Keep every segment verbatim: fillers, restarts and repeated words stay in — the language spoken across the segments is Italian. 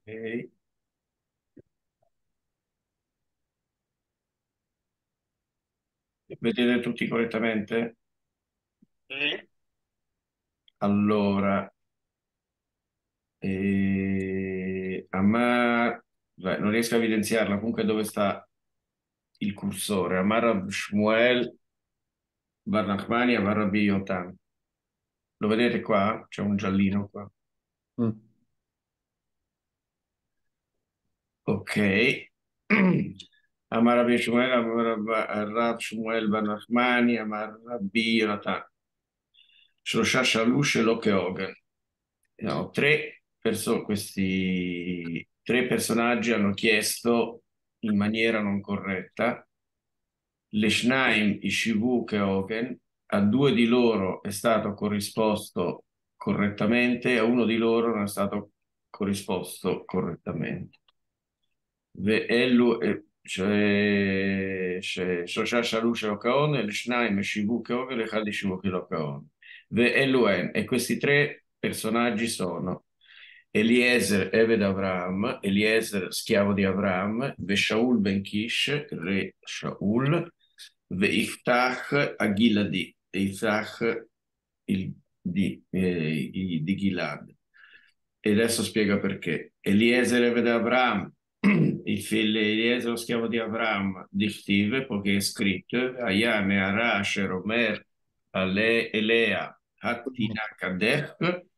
Ok. Vedete tutti correttamente? Sì. Allora, eh, a me, beh, non riesco a evidenziarla, comunque dove sta il cursore? Amar Shmuel Bar Nachmani Amar Rabbi Yotam. Lo vedete qua? C'è un giallino qua. Mm. Ok. Amar Rabbi Shmuel, Amar Rabba- Rab Shmuel Bar Nachmani Amar Rabbi Yotam. Shlosha Shalush e Loke Hogan. No, tre perso- questi tre personaggi hanno chiesto in maniera non corretta. L'Eshnaim, Ishivuk e Hogan, a due di loro è stato corrisposto correttamente, a uno di loro non è stato corrisposto correttamente. ואלו, ש- ש- שלושה שאלו שלא כהון, אלה שניים שיווק כהוגן, אחד שיווק לא כהון. ואלו הם, e questi tre personaggi sono Eliezer, Eved Avram, Eliezer, schiavo di Avram, ve Shaul ben Kish, re Shaul, ve Iftach Agiladi, e Iftach il, di, eh, i- di Gilad. E adesso spiega perché. Eliezer Eved Avram, il figlio Eliezer, lo schiavo di Avram, dichtive, poiché è scritto, Ayame Arash Omer Ale Elea Hattina Kadech,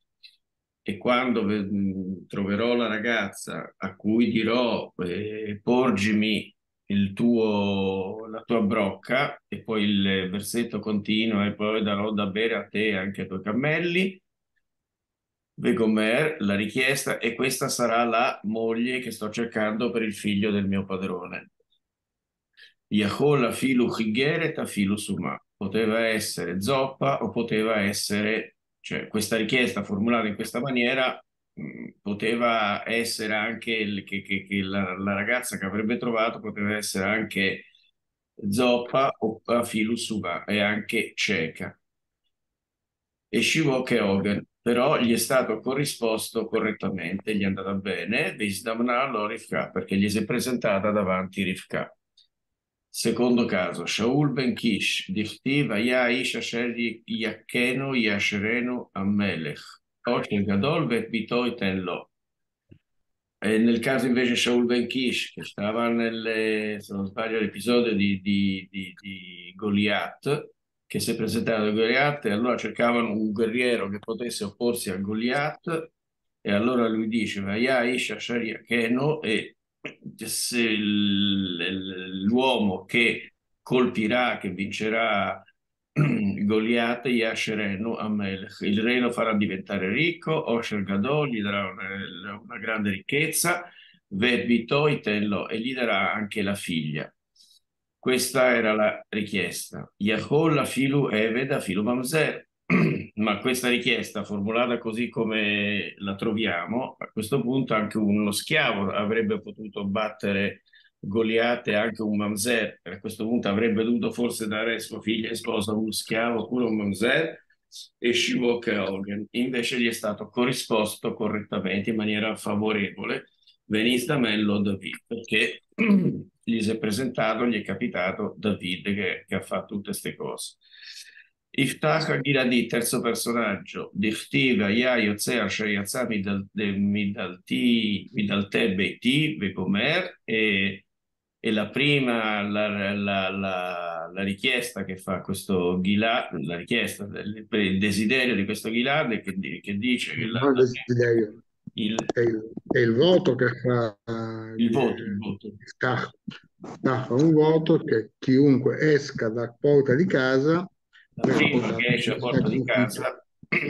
e quando ve- troverò la ragazza a cui dirò eh, porgimi il tuo, la tua brocca, e poi il versetto continua, e poi darò da bere a te e anche ai tuoi cammelli. Vegomer, la richiesta, e questa sarà la moglie che sto cercando per il figlio del mio padrone. Yahol filu Higeret filu Suma. Poteva essere zoppa o poteva essere, cioè questa richiesta formulata in questa maniera, mh, poteva essere anche il- che, che- che la, la ragazza che avrebbe trovato poteva essere anche zoppa o filu Suma e anche cieca. E Shivok e Hogan, però gli è stato corrisposto correttamente, gli è andata bene, Visdamna Rivka, perché gli si è presentata davanti Rivka. Secondo caso, Shaul ben Kish, Dichtiv, Aya Ish Asher Yakkenu Yashrenu Amelech, Oshel Gadol vet Bitoi Tenlo. E nel caso invece Shaul ben Kish, che stava nel, se non sbaglio, l'episodio di, di, di, di Goliath, che si è presentato a Goliath, e allora cercavano un guerriero che potesse opporsi a Goliath, e allora lui dice, Vaya Isha Sharia Keno, e se il- l'uomo che colpirà, che vincerà Goliath, Yasherenu Amelech, il re lo farà diventare ricco, Osher Gadol gli darà una, una grande ricchezza, Ved Bitoi Tenlo, e gli darà anche la figlia. Questa era la richiesta. Yahol la filu Eved filu Mamzer. Ma questa richiesta, formulata così come la troviamo, a questo punto anche uno schiavo avrebbe potuto battere Goliath, e anche un mamzer. A questo punto avrebbe dovuto forse dare sua figlia in sposa a uno schiavo oppure un mamzer, e Shivok e Hogan. Invece gli è stato corrisposto correttamente in maniera favorevole. Venisse da me lo David, perché gli si è presentato, gli è capitato David che, che ha fatto tutte queste cose. Iftach Giladi, terzo personaggio, Dichtiv, Aya, Yotzea, Sheyatza, Midalti, Midalte, Beiti, Vegomer, e, e la prima, la, la- la- la richiesta che fa questo Gilad, la richiesta, il, il desiderio di questo Gilad è che, di- che dice che la- Non il la- desiderio, il, è il, è il voto che fa il voto, il eh, voto. Stach. Stach fa un voto che chiunque esca da porta di casa La verrà prima dato che esce a come porta di sacrificio. casa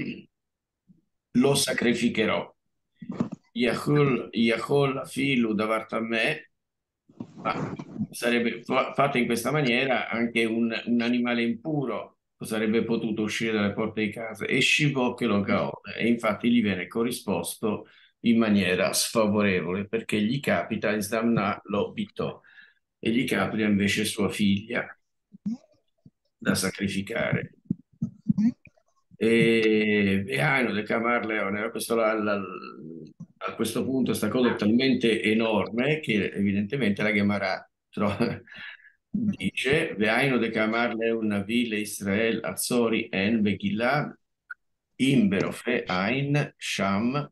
lo sacrificherò. Yahul, Yahol filu davanti a me, ma sarebbe fa- fatto in questa maniera anche un, un animale impuro sarebbe potuto uscire dalle porte di casa, e Shivò che lo gaode, e infatti gli viene corrisposto in maniera sfavorevole perché gli capita in Sdamna lo bitò, e gli capita invece sua figlia da sacrificare. E, e Aino del Camar Leone, questo la, la- a questo punto questa cosa è talmente enorme che evidentemente la Gemara tro- dice Ve'ainu de Kamar Leuna Ville Israel Azori En Begilad Imberofe Ain Sham,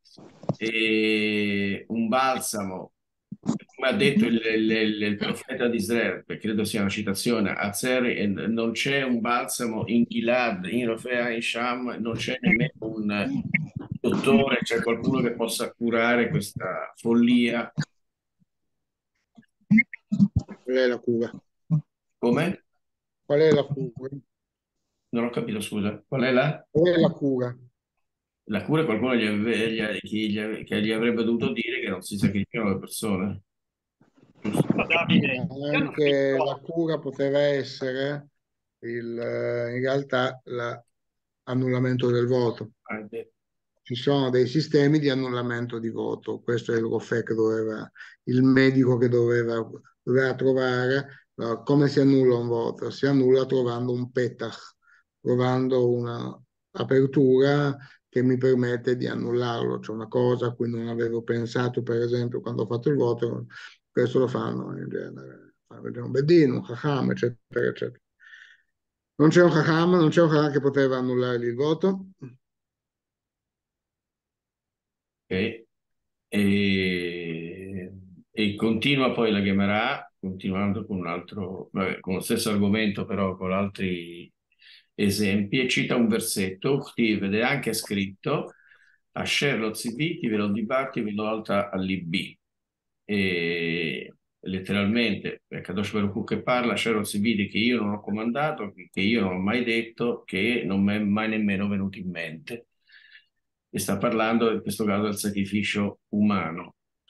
e un balsamo, come ha detto il, il- il- il profeta di Israele, perché credo sia una citazione, Azer, e non c'è un balsamo in Gilad, in Rofea, in Sham, non c'è nemmeno un dottore, c'è qualcuno che possa curare questa follia. Qual è la cura? Come? Qual è la cura? Non ho capito, scusa. Qual è la? Qual è la cura? La cura qualcuno gli ave- gli- chi gli ave- che gli avrebbe dovuto dire che non si sacrificano le persone. Giusto? Davide, Ma io non anche la dico, cura poteva essere il, eh, in realtà l'annullamento del voto. Ah, beh. Ci sono dei sistemi di annullamento di voto. Questo è il ROFE che doveva, il medico che doveva, doveva trovare. No, come si annulla un voto? Si annulla trovando un petach, trovando una apertura che mi permette di annullarlo. C'è una cosa a cui non avevo pensato, per esempio, quando ho fatto il voto, questo lo fanno in genere. Fanno vedere un bedino, un chacham, eccetera, eccetera. Non c'è un chacham, non c'è un chacham che poteva annullargli il voto. Ok. E, e continua poi la Gemara, continuando con un altro, vabbè, con lo stesso argomento, però con altri esempi, e cita un versetto, Uchtiv, ed è anche scritto, Asher lo ziviti, ve lo dibatti, ve lo alta all'ibbi. E letteralmente, è Kadosh Baruch Hu che parla, Asher lo ziviti, che io non ho comandato, che io non ho mai detto, che non mi è mai nemmeno venuto in mente. E sta parlando in questo caso del sacrificio umano.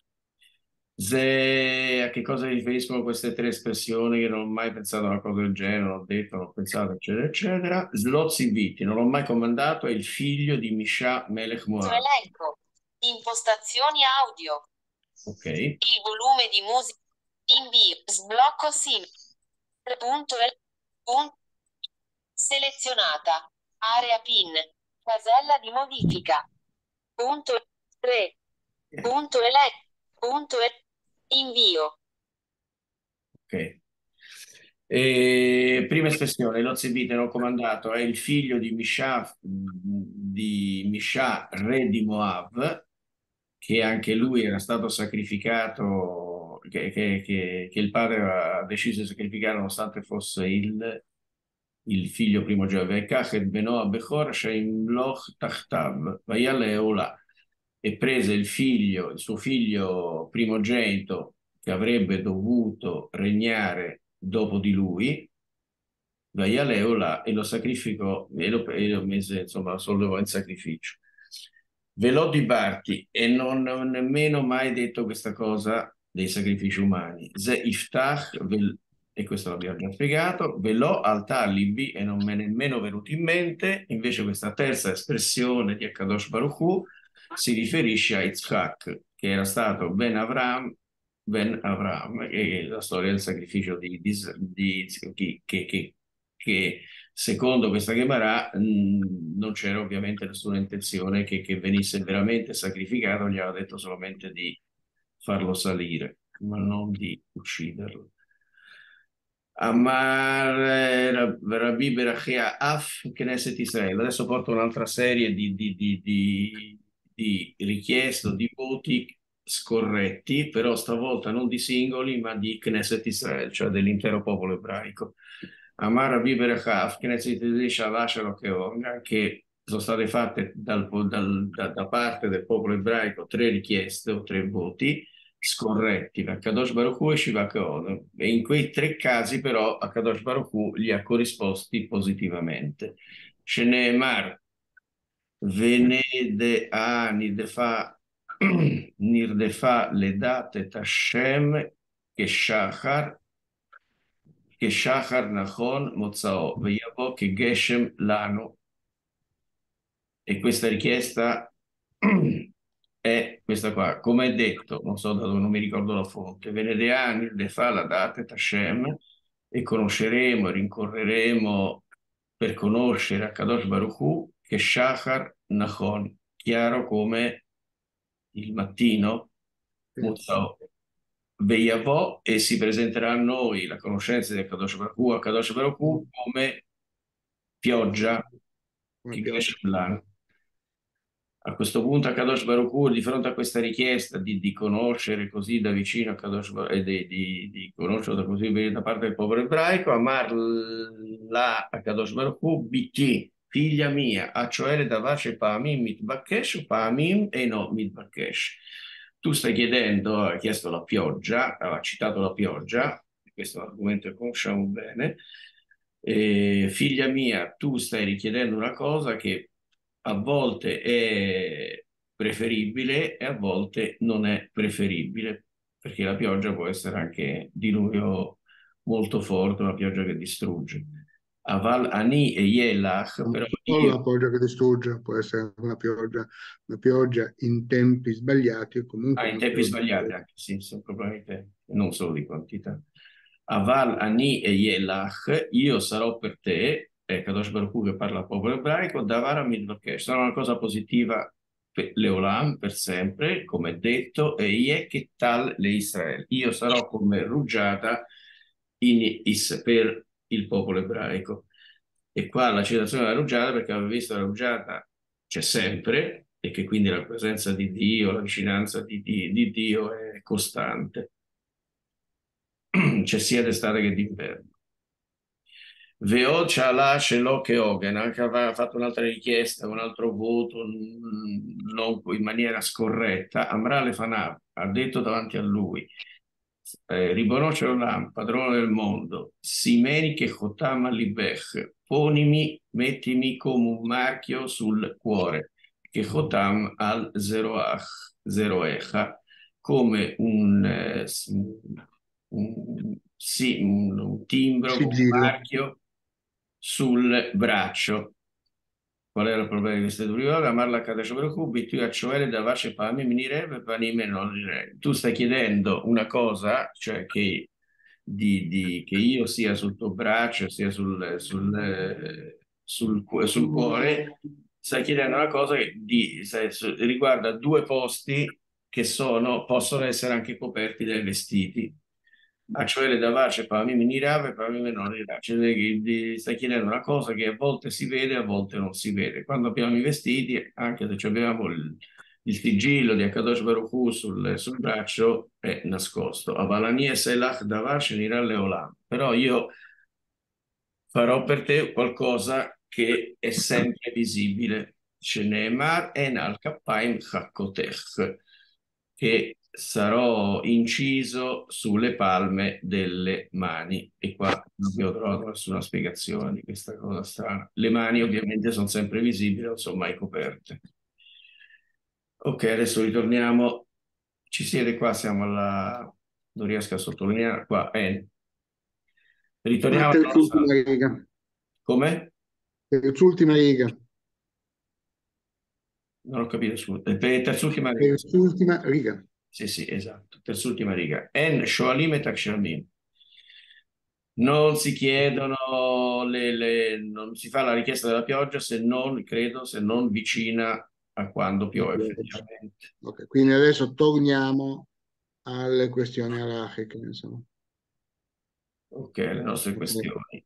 Se, a che cosa riferiscono queste tre espressioni? Che non ho mai pensato a una cosa del genere, non ho detto, non ho pensato, eccetera, eccetera. Zloziviti, non l'ho mai comandato, è il figlio di Misha Melech Moab. Elenco. Impostazioni audio. Ok, Il volume di musica. Invio. Sblocco sim. Punto el- punto. Selezionata. Area PIN. Casella di modifica. Punto tre. Punto elect. Punto e- Invio. ok. E, prima espressione, l'Ozivite non comandato è il figlio di Misha, di Misha, re di Moab, che anche lui era stato sacrificato, che, che- che- che il padre ha deciso di sacrificare nonostante fosse il, il figlio primogenito. Vekachet beno Bechor sheimloch tachtav, vayale ola. E prese il figlio, il suo figlio primogenito, che avrebbe dovuto regnare dopo di lui, vayale ola, e lo sacrificò, e lo, e lo mise, insomma, lo sollevò in sacrificio. Ve l'ho di Barti e non ho nemmeno mai detto questa cosa dei sacrifici umani. Ze iftach, vel- e questo l'abbiamo già spiegato, ve l'ho al talibi e non me ne è nemmeno venuto in mente. Invece questa terza espressione di Akadosh Baruch Hu si riferisce a Yitzhak, che era stato Ben Avram, Ben Avram, che è la storia del sacrificio di, di, di- che, che, che, che secondo questa Gemara mh, non c'era ovviamente nessuna intenzione che, che venisse veramente sacrificato, gli aveva detto solamente di farlo salire, ma non di ucciderlo. Amar eh, Rab- Rabbi Berachia Af Knesset Israele. Adesso porto un'altra serie di, di, di, di, di richieste o di voti scorretti, però stavolta non di singoli, ma di Knesset Israele, cioè dell'intero popolo ebraico. Amar Rabbi Berachia Af Knesset Israele, che sono state fatte dal- dal- da, da parte del popolo ebraico tre richieste o tre voti scorretti da Kadosh Baruch Hu e Shiva Keod. E in quei tre casi però a Kadosh Baruch Hu gli ha corrisposti positivamente. Sheneemar Venede a Nidefa Nirdefa le date Tashem che Shachar che Shachar Nachon Mozao Veyavo che Geshem Lano. E questa richiesta è questa qua, come è detto, non so da dove, non mi ricordo la fonte, Venedeani, le fa la data Tashem, e conosceremo e rincorreremo per conoscere a Kadosh Baruch Hu che Shachar Nachon, chiaro come il mattino, Sì. Musao Veiavò, e si presenterà a noi la conoscenza di Kadosh Baruch Hu, a Kadosh Baruch Hu come pioggia Come che pioggia. cresce nell'anno. A questo punto Kadosh Baruch Hu, di fronte a questa richiesta di, di conoscere così da vicino a Kadosh Baruch e di, di, di conoscerlo da così bene da parte del popolo ebraico, Amar la a Kadosh Baruch Hu, Biti, figlia mia, a cioè davace Pamim mitbakesh, Pamim e no mitbakesh. Tu stai chiedendo, hai chiesto la pioggia, ha citato la pioggia, questo è un argomento che conosciamo bene. Eh, figlia mia, tu stai richiedendo una cosa che a volte è preferibile e a volte non è preferibile, perché la pioggia può essere anche diluvio molto forte, una pioggia che distrugge. Aval Ani e Yelach, Non però solo la io, pioggia che distrugge, può essere una pioggia, una pioggia in tempi sbagliati o ah, comunque in una tempi pioggia. sbagliati anche, sì, sono probabilmente non solo di quantità. Aval Ani e Yelach, io sarò per te, è Kadosh Baruch Hu che parla al popolo ebraico, Davara Midvakesh, sarà una cosa positiva per Leolam, per sempre, come detto, e Ie che tal le Israele. Io sarò come rugiada in is, per il popolo ebraico. E qua la citazione della rugiada, perché aveva visto la rugiada c'è sempre, e che quindi la presenza di Dio, la vicinanza di, di- di Dio è costante. C'è sia d'estate che d'inverno. Veo Ciala Scelò che Hogan anche aveva fatto un'altra richiesta, un altro voto mm, non in maniera scorretta. Amrale Fanav ha detto davanti a lui, eh, Ribono Olam, padrone del mondo, Simeni che Chotam Libech, ponimi, mettimi come un marchio sul cuore, che Chotam al Zeroach, Zeroecha, come un, eh, s- un- sì, un, un timbro, come un Sigillo. marchio sul braccio. Qual era il problema di queste due parole? Amarla Kadesh Baruch Hu, Bitu Yachovele Davace Pami Minireve Panime non Rireve. Tu stai chiedendo una cosa, cioè che, di, di- che io sia sul tuo braccio, sia sul, sul, eh, sul cu- sul cuore, stai chiedendo una cosa che di- sai, su- riguarda due posti che sono, possono essere anche coperti dai vestiti. Ah, cioè le davace per me mi rave, per me non rirave. Cioè, di- di- stai chiedendo una cosa che a volte si vede, a volte non si vede. Quando abbiamo i vestiti, anche se ci abbiamo il, il sigillo di Akadosh Baruch Hu sul, sul braccio, è nascosto. Avalania Selach Davash Nira Leolam. Però io farò per te qualcosa che è sempre visibile. Shenemar en al kappaim chakotech, che sarò inciso sulle palme delle mani. E qua non abbiamo trovato nessuna spiegazione di questa cosa strana. Le mani ovviamente sono sempre visibili, non sono mai coperte. Ok, adesso ritorniamo. Ci siete qua, siamo alla... non riesco a sottolineare qua. En. La Ritorniamo alla nostra... terz'ultima riga. Come? Terz'ultima riga. Non ho capito, scusa. Eh, per terz'ultima riga. Terz'ultima riga. Sì, sì, esatto. Terz'ultima riga. En shoalim et akshamim. Non si chiedono, le, le- non si fa la richiesta della pioggia se non, credo, se non vicina a quando La piove pioggia. effettivamente. Ok, quindi adesso torniamo alle questioni alachiche, insomma. Ok, le nostre Ok. questioni.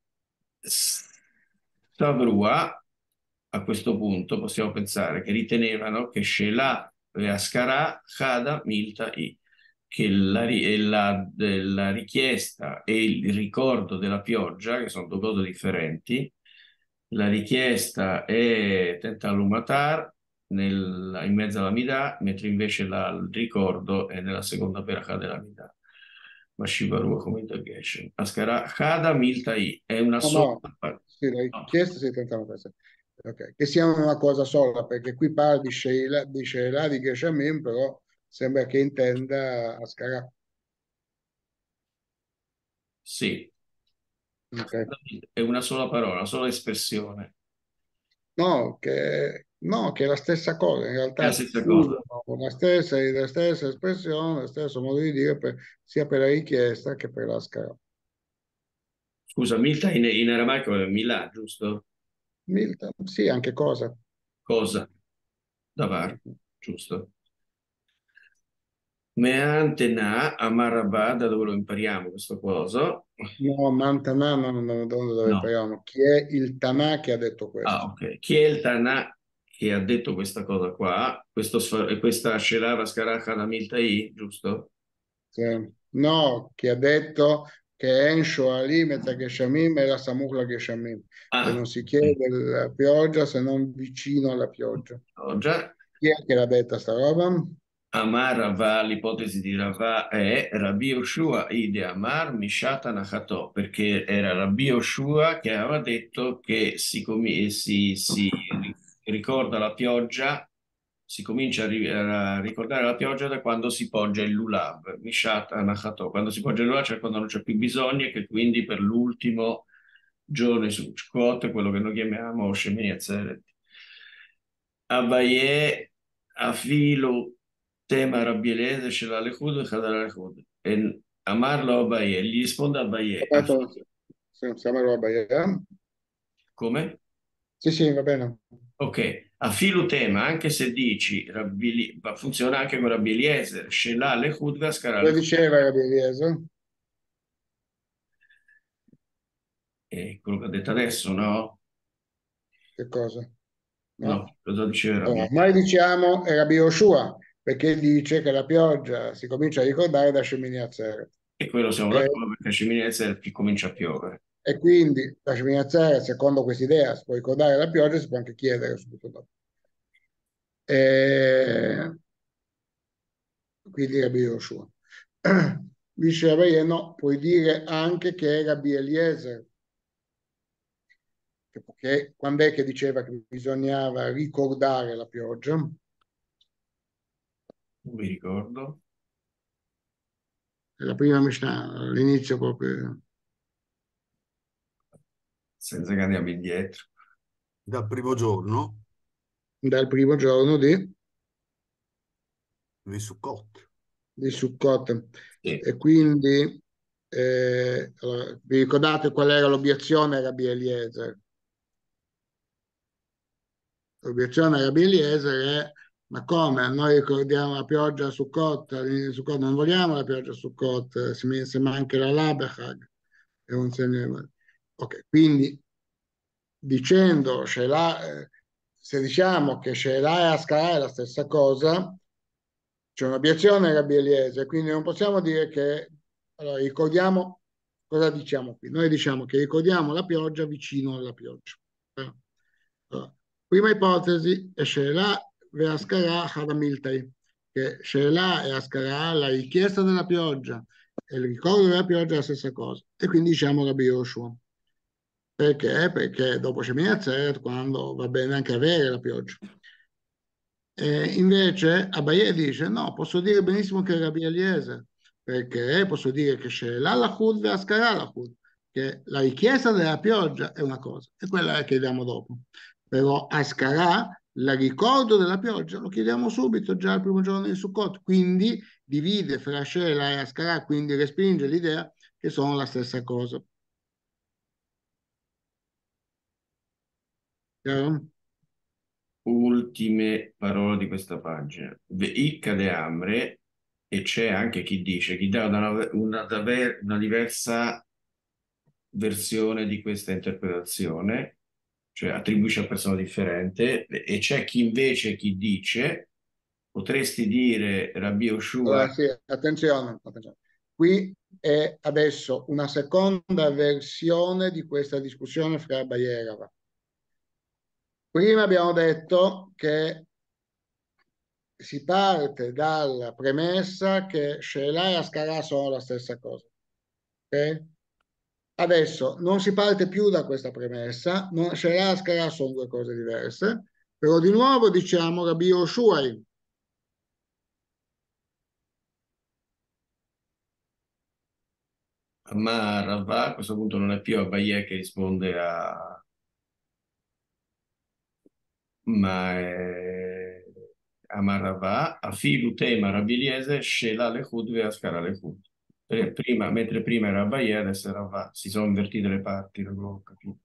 Stavrua, a questo punto possiamo pensare che ritenevano che Shelah e Ascarà Hada Milta I, che la, ri- la- la richiesta e il ricordo della pioggia, che sono due cose differenti, la richiesta è Tentalumatar nel, in mezzo alla Midà, mentre invece la- il ricordo è nella seconda peracha della Midà. Mashivaru come intergestion. Ascarà Hada Milta I è una No, sola. no, sì, la No. richiesta si tentava questa. Ok, che sia una cosa sola, perché qui parla di Sheila, di Sheila di Geshamim, però sembra che intenda Ascarà. Sì, Ok. è una sola parola, una sola espressione. No, che, no, che è la stessa cosa, in È la realtà stessa cosa. usano la stessa, la stessa espressione, lo stesso modo di dire per- sia per la richiesta che per la scala. Scusa, Milta in, in aramaico è Milà, giusto? Milton, sì, anche cosa. Cosa? Davar, giusto? Meantena, Amarabà, da dove lo impariamo questo coso? No, Mantana, no, no, no, dove dove No. impariamo? Chi è il Tanà che ha detto Ah, questo? ok. Chi è il Tanà che ha detto questa cosa qua? Questo, sfa- questa Shelava Skaracha da Miltai, giusto? Sì. No, chi ha detto che Ensho Ali Meta Geshamim e la Samuchla Geshamim, che Ah, non si ok. chiede la pioggia se non vicino alla pioggia. Ho già. Chi è che l'ha detta sta roba? Amar Ravà, l'ipotesi di Ravà è Rabbi Yoshua ide Amar Mishata Nachato, perché era Rabbi Yoshua che aveva detto che si, comi- si- si ri- ricorda la pioggia, si comincia a, ri- a ricordare la pioggia da quando si poggia il lulav, Mishata Nachato, quando si poggia il lulav, cioè quando non c'è più bisogno e che quindi per l'ultimo giorno di Sukkot, quello che noi chiamiamo Shemini Atzeret. Abaye, Afilu, tema Rabbi Eliezer, Shela Lechud, Chadar Lechud. E Amarlo Abaye, gli risponde Abaye, Aspetta, sì, siamo a roba, eh? come? Sì, sì, va bene. Ok, Afilu tema, anche se dici, Rabbi, Li- ma funziona anche con Rabbi Eliezer, Shela Lechud, Gascara Cosa Lechud. diceva Rabbi Eliezer? È quello che ho detto adesso, no? Che cosa? No, No. cosa diceva Allora, Rabbi? noi diciamo è Rabbi Yoshua, perché dice che la pioggia si comincia a ricordare da Shemini Atzeret. E quello siamo E, d'accordo perché Shemini Atzeret che comincia a piovere. e quindi la Shemini Atzeret, secondo questa idea, si può ricordare la pioggia, si può anche chiedere subito dopo. E, quindi Rabbi Yoshua. Dice Rabbi, no, puoi dire anche che è Rabbi Eliezer, che- perché quando è che diceva che bisognava ricordare la pioggia? Non mi ricordo. La prima Mishnah, all'inizio proprio Senza che andiamo indietro. Dal primo giorno dal primo giorno di, di Sukkot. di Sukkot. Sì. E quindi eh, allora, vi ricordate qual era l'obiezione a Rabbi Eliezer? L'obiezione a Rabbi Eliezer è: ma come? Noi ricordiamo la pioggia a Sukkot, all'inizio di Sukkot non vogliamo la pioggia a Sukkot, se, se manca la Labechag, è un segno. Ok, quindi dicendo Shelah, eh, se diciamo che Shelah e Ascarà è la stessa cosa, c'è un'obiezione a Rabbi Eliezer, quindi non possiamo dire che, allora, ricordiamo, cosa diciamo qui? Noi diciamo che ricordiamo la pioggia vicino alla pioggia. Allora, prima ipotesi è Shelah ve Ascarà Haramiltai, che Shelah e Ascarà, la richiesta della pioggia e il ricordo della pioggia è la stessa cosa. E quindi diciamo Rabbi Yoshua. Perché? Perché dopo Shemini Atzeret, quando va bene anche avere la pioggia. E invece Abaye dice: no, posso dire benissimo che è Rabbi Eliezer, perché posso dire che c'è l'Alachud e Ascaralachud, che la richiesta della pioggia è una cosa, e quella la chiediamo dopo. Però Ascarà, il ricordo della pioggia, lo chiediamo subito, già il primo giorno di Sukkot, quindi divide fra Shelah e Ascarà, quindi respinge l'idea che sono la stessa cosa. Chiaro? Ultime parole di questa pagina. Icca de Amre, e c'è anche chi dice, chi dà una, una, daver- una diversa versione di questa interpretazione, cioè attribuisce a persona differente, e c'è chi invece chi dice, potresti dire Rabbi Yoshua, Allora, sì, attenzione, attenzione. Qui è adesso una seconda versione di questa discussione fra Abaye e Rava. Prima abbiamo detto che si parte dalla premessa che Shelah e Ascarà sono la stessa cosa. Ok? Adesso non si parte più da questa premessa, non, Shelah e Ascarà sono due cose diverse, però di nuovo diciamo Rabbi Yoshua. ma Ravà a questo punto non è più Abaye che risponde a... ma è Amarava, Afilu tema Rabbi Eliezer, Shela Lechud ve Ascara Lechud. Eh, Prima, mentre prima era Abaye, adesso era Ravà. Si sono invertite le parti, non ho capito.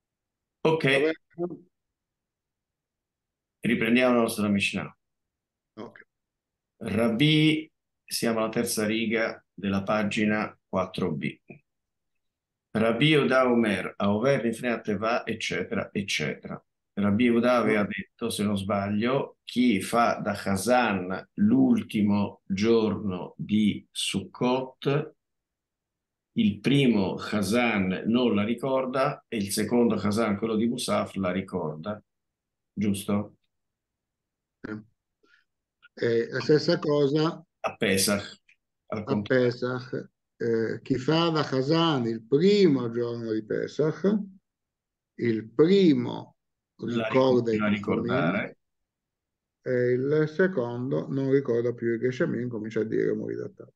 Ok, Va bene? riprendiamo la nostra Mishnah. Ok. Rabbi, siamo alla terza riga della pagina quattro b. Rabbi Yehuda Omer, Aover Nifnei Teva, eccetera, eccetera. Rabbi Yehuda aveva detto, se non sbaglio, chi fa da Chazan l'ultimo giorno di Sukkot, il primo Chazan non la ricorda e il secondo Chazan, quello di Musaf, la ricorda. Giusto? E la stessa cosa A Pesach, al a contrario. Pesach. Eh, chi fa da Hazan il primo giorno di Pesach, il primo La ricor- ricorda i da Geshamim ricordare. e il secondo non ricorda più i Geshamim, comincia a dire Moridatà.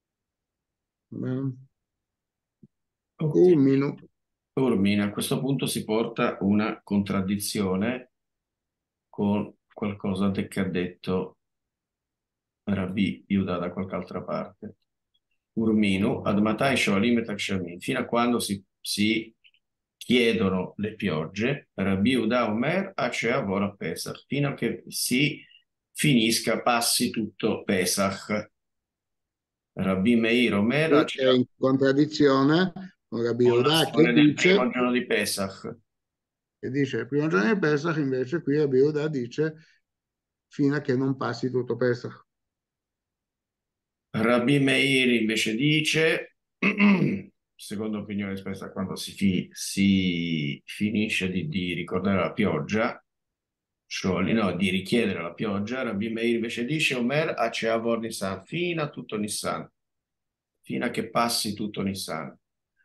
Ok. Culmino. Urmina, a questo punto si porta una contraddizione con qualcosa che ha detto Rabbi Yuda da qualche altra parte. Urmino, ad matai shoalim et akshamim, fino a quando si, si chiedono le piogge, Rabbi Yuda Omer ace avora Pesach, fino a che si finisca, passi tutto Pesach. Rabbi Meir Omer Qui ace è in contraddizione con Rabbi con la Yehuda che storia del primo dice, giorno di Pesach. che dice il primo giorno di Pesach, invece qui Rabbi Yehuda dice fino a che non passi tutto Pesach. Rabbi Meir invece dice, secondo opinione espressa quando si, fi- si finisce di, di ricordare la pioggia, cioè, no, di richiedere la pioggia, Rabbi Meir invece dice, Omer Aceavor Nissan, fino a tutto Nissan, fino a che passi tutto Nissan.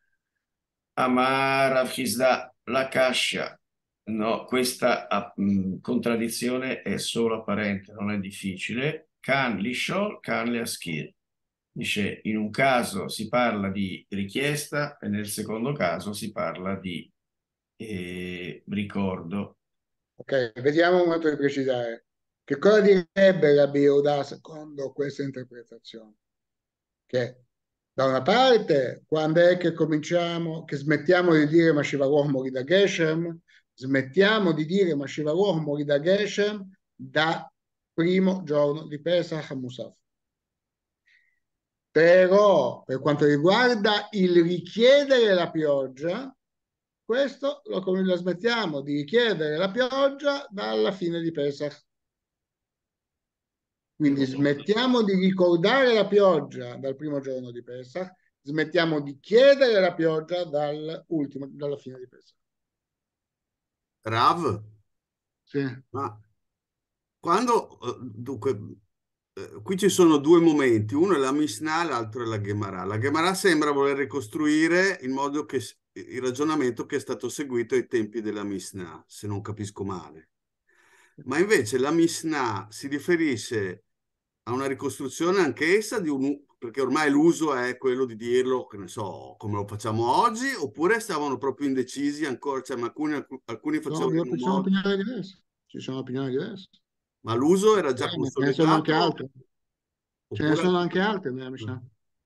Amar Rav Chisda, la Kasha. No, questa ah, mh, contraddizione è solo apparente, non è difficile. Can Lishol, Can Leaschir. Dice, in un caso si parla di richiesta e nel secondo caso si parla di eh, ricordo. Ok, vediamo un momento di precisare. Che cosa direbbe Rabbi Yehuda secondo questa interpretazione? Che da una parte, quando è che cominciamo, che smettiamo di dire Mashivaroh mori da Geshem, smettiamo di dire Mashivaroh mori da Geshem da primo giorno di Pesach a Musaf. Però per quanto riguarda il richiedere la pioggia, questo lo, lo smettiamo di richiedere la pioggia dalla fine di Pesach. Quindi smettiamo di ricordare la pioggia dal primo giorno di Pesach, smettiamo di chiedere la pioggia dall'ultimo, dalla fine di Pesach. Rav, Sì. ma quando, eh, dunque, eh, qui ci sono due momenti, uno è la Mishnah, l'altro è la Gemara. La Gemara sembra voler ricostruire in modo che s- il ragionamento che è stato seguito ai tempi della Mishnah, se non capisco male. Ma invece la Mishnah si riferisce a una ricostruzione anch'essa di un, perché ormai l'uso è quello di dirlo, che ne so, come lo facciamo oggi, oppure stavano proprio indecisi ancora, cioè, ma alcuni, alcuni No, facevano in io- un ci sono modo, opinioni diverse. Ci sono opinioni diverse. ma l'uso era già Eh, ma ce ne sono anche consolidato, altre. Ce ne oppure... sono anche altre nella Mishnah.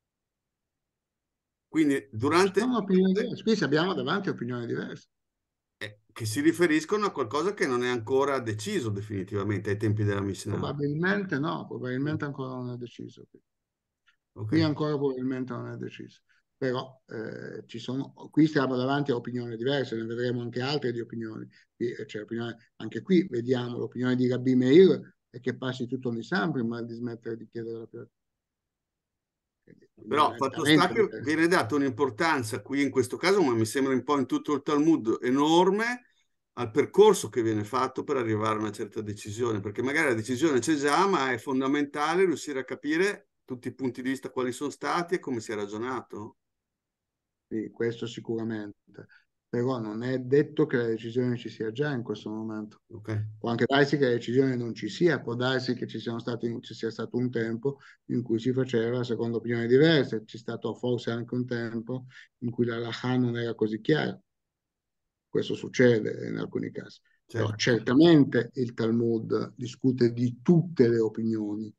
Quindi Ci sono durante... opinioni diverse. Qui abbiamo davanti opinioni diverse. eh, che si riferiscono a qualcosa che non è ancora deciso definitivamente ai tempi della Mishnah. Probabilmente no, probabilmente ancora non è deciso. Ok. Qui ancora probabilmente non è deciso. Però eh, ci sono, qui stiamo davanti a opinioni diverse, ne vedremo anche altre di opinioni. Qui, eh, c'è opinione, anche qui vediamo l'opinione di Rabbi Meir è che passi tutto Nisan prima di smettere di chiedere la pioggia. Quindi, Però fatto sta nettamente che diverso. viene data un'importanza qui in questo caso, ma mi sembra un po' in tutto il Talmud enorme al percorso che viene fatto per arrivare a una certa decisione, perché magari la decisione c'è già, ma è fondamentale riuscire a capire tutti i punti di vista quali sono stati e come si è ragionato. Sì, questo sicuramente. Però non è detto che la decisione ci sia già in questo momento. Ok? Può anche darsi che la decisione non ci sia, può darsi che ci, siano stati, ci sia stato un tempo in cui si faceva secondo opinioni diverse, c'è stato forse anche un tempo in cui la halakha non era così chiara. Questo succede in alcuni casi. Però Certo. certamente il Talmud discute di tutte le opinioni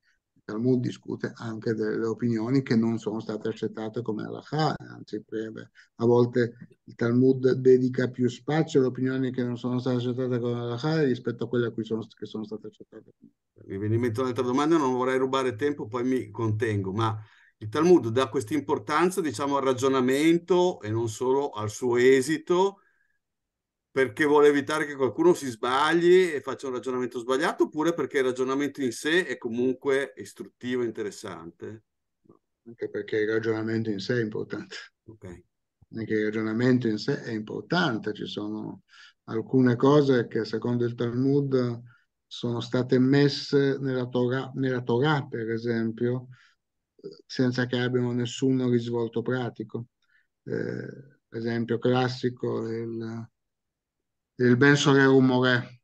Talmud discute anche delle opinioni che non sono state accettate come halakha, anzi a volte il Talmud dedica più spazio alle opinioni che non sono state accettate come halakha rispetto a quelle a cui sono, che sono state accettate. Mi viene in mente un'altra domanda, non vorrei rubare tempo, poi mi contengo, ma il Talmud dà questa importanza, diciamo, al ragionamento e non solo al suo esito, perché vuole evitare che qualcuno si sbagli e faccia un ragionamento sbagliato, oppure perché il ragionamento in sé è comunque istruttivo e interessante? Anche perché il ragionamento in sé è importante. Ok. Anche il ragionamento in sé è importante. Ci sono alcune cose che secondo il Talmud sono state messe nella Torah, nella Torah, per esempio, senza che abbiano nessun risvolto pratico. Eh, esempio classico è il, il Ben Sorer Umorè,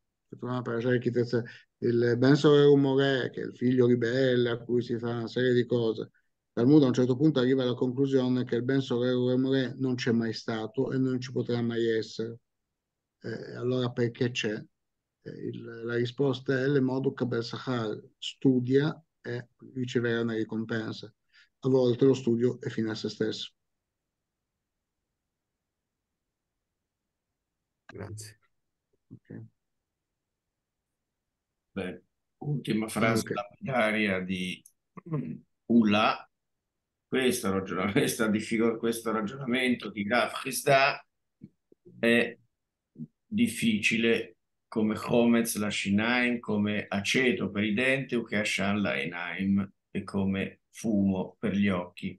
il Ben Sorer Umorè, che è il figlio ribelle a cui si fa una serie di cose. Talmud a un certo punto arriva alla conclusione che il Ben Sorer Umorè non c'è mai stato e non ci potrà mai essere. Eh, allora perché c'è? Eh, il, la risposta è l'Emoduk Kabel Sachar, studia e riceverà una ricompensa. A volte lo studio è fine a se stesso. Grazie. Okay. Beh, ultima frase Okay. lapidaria di Ulla, questo ragionamento, questa diffic- questo ragionamento di Graf Chisda è difficile come Chometz la Shinaim, come aceto per i denti o che Ashan la Einaim e come fumo per gli occhi.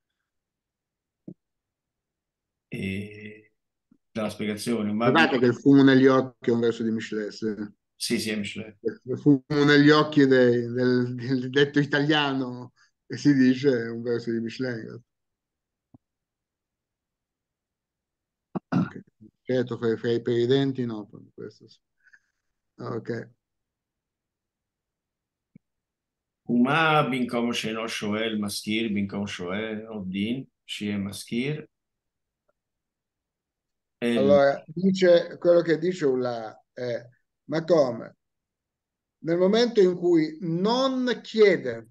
E dalla spiegazione, ma Guardate che il fumo negli occhi è un verso di Michelet. sì, sì, è Michelet. Il fumo negli occhi dei, del, del detto italiano che si dice è un verso di Michelet. Okay. Certo, fra, fra i per i denti no, questo sì. Ok. ומה במקום שאינו שואל מזכיר, במקום שואל עובדין, שיהיה מזכיר. El- Allora, dice, quello che dice Ulla è, ma come? Nel momento in cui non chiede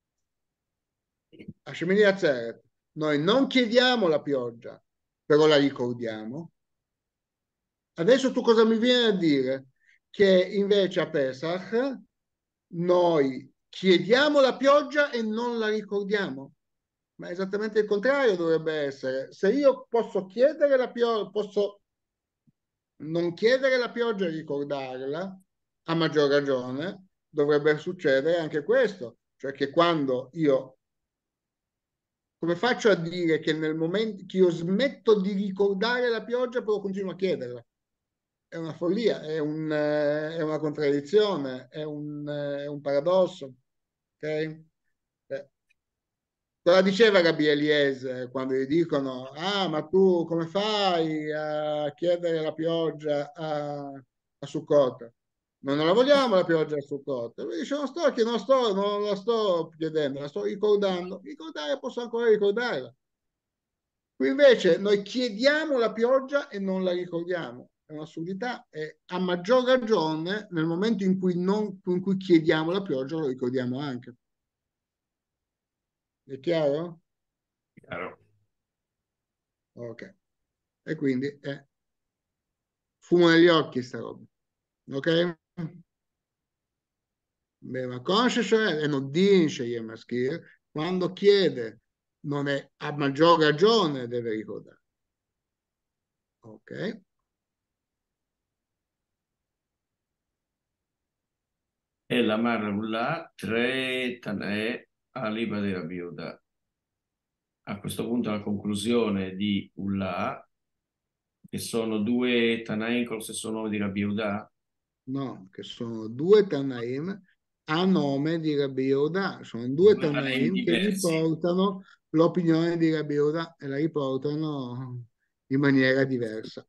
a Shemini Atzeret, noi non chiediamo la pioggia, però la ricordiamo. Adesso tu cosa mi vieni a dire? Che invece a Pesach noi chiediamo la pioggia e non la ricordiamo? Ma esattamente il contrario dovrebbe essere. Se io posso chiedere la pioggia, posso non chiedere la pioggia e ricordarla, a maggior ragione dovrebbe succedere anche questo, cioè che quando io, come faccio a dire che nel momento che io smetto di ricordare la pioggia però continuo a chiederla? È una follia, è, un, eh, è una contraddizione, è un, eh, è un paradosso. Ok? Eh, Cosa diceva Rabbi Eliezer quando gli dicono: ah, ma tu come fai a chiedere la pioggia a, a Sukkot? Noi non la vogliamo la pioggia a Sukkot. Lui dice: non sto, non sto, non la sto chiedendo, la sto ricordando. Ricordare posso ancora ricordarla. Qui invece noi chiediamo la pioggia e non la ricordiamo. È un'assurdità e a maggior ragione nel momento in cui, non, in cui chiediamo la pioggia lo ricordiamo anche. È chiaro? Chiaro. Ok. E quindi è fumo negli occhi sta roba. Ok? Beh, ma conscio cioè, e non dice io maschile, quando chiede non è a maggior ragione deve ricordare. Ok? E la Marra tre Tanè Aliba di Rabbi Yehuda. A questo punto la conclusione di Ullah, che sono due Tanaim con lo stesso nome di Rabbi Yehuda. No, che sono due Tanaim a nome di Rabbi Yehuda, sono due Due Tanaim Tanaim che diversi. riportano l'opinione di Rabbi Yehuda e la riportano in maniera diversa.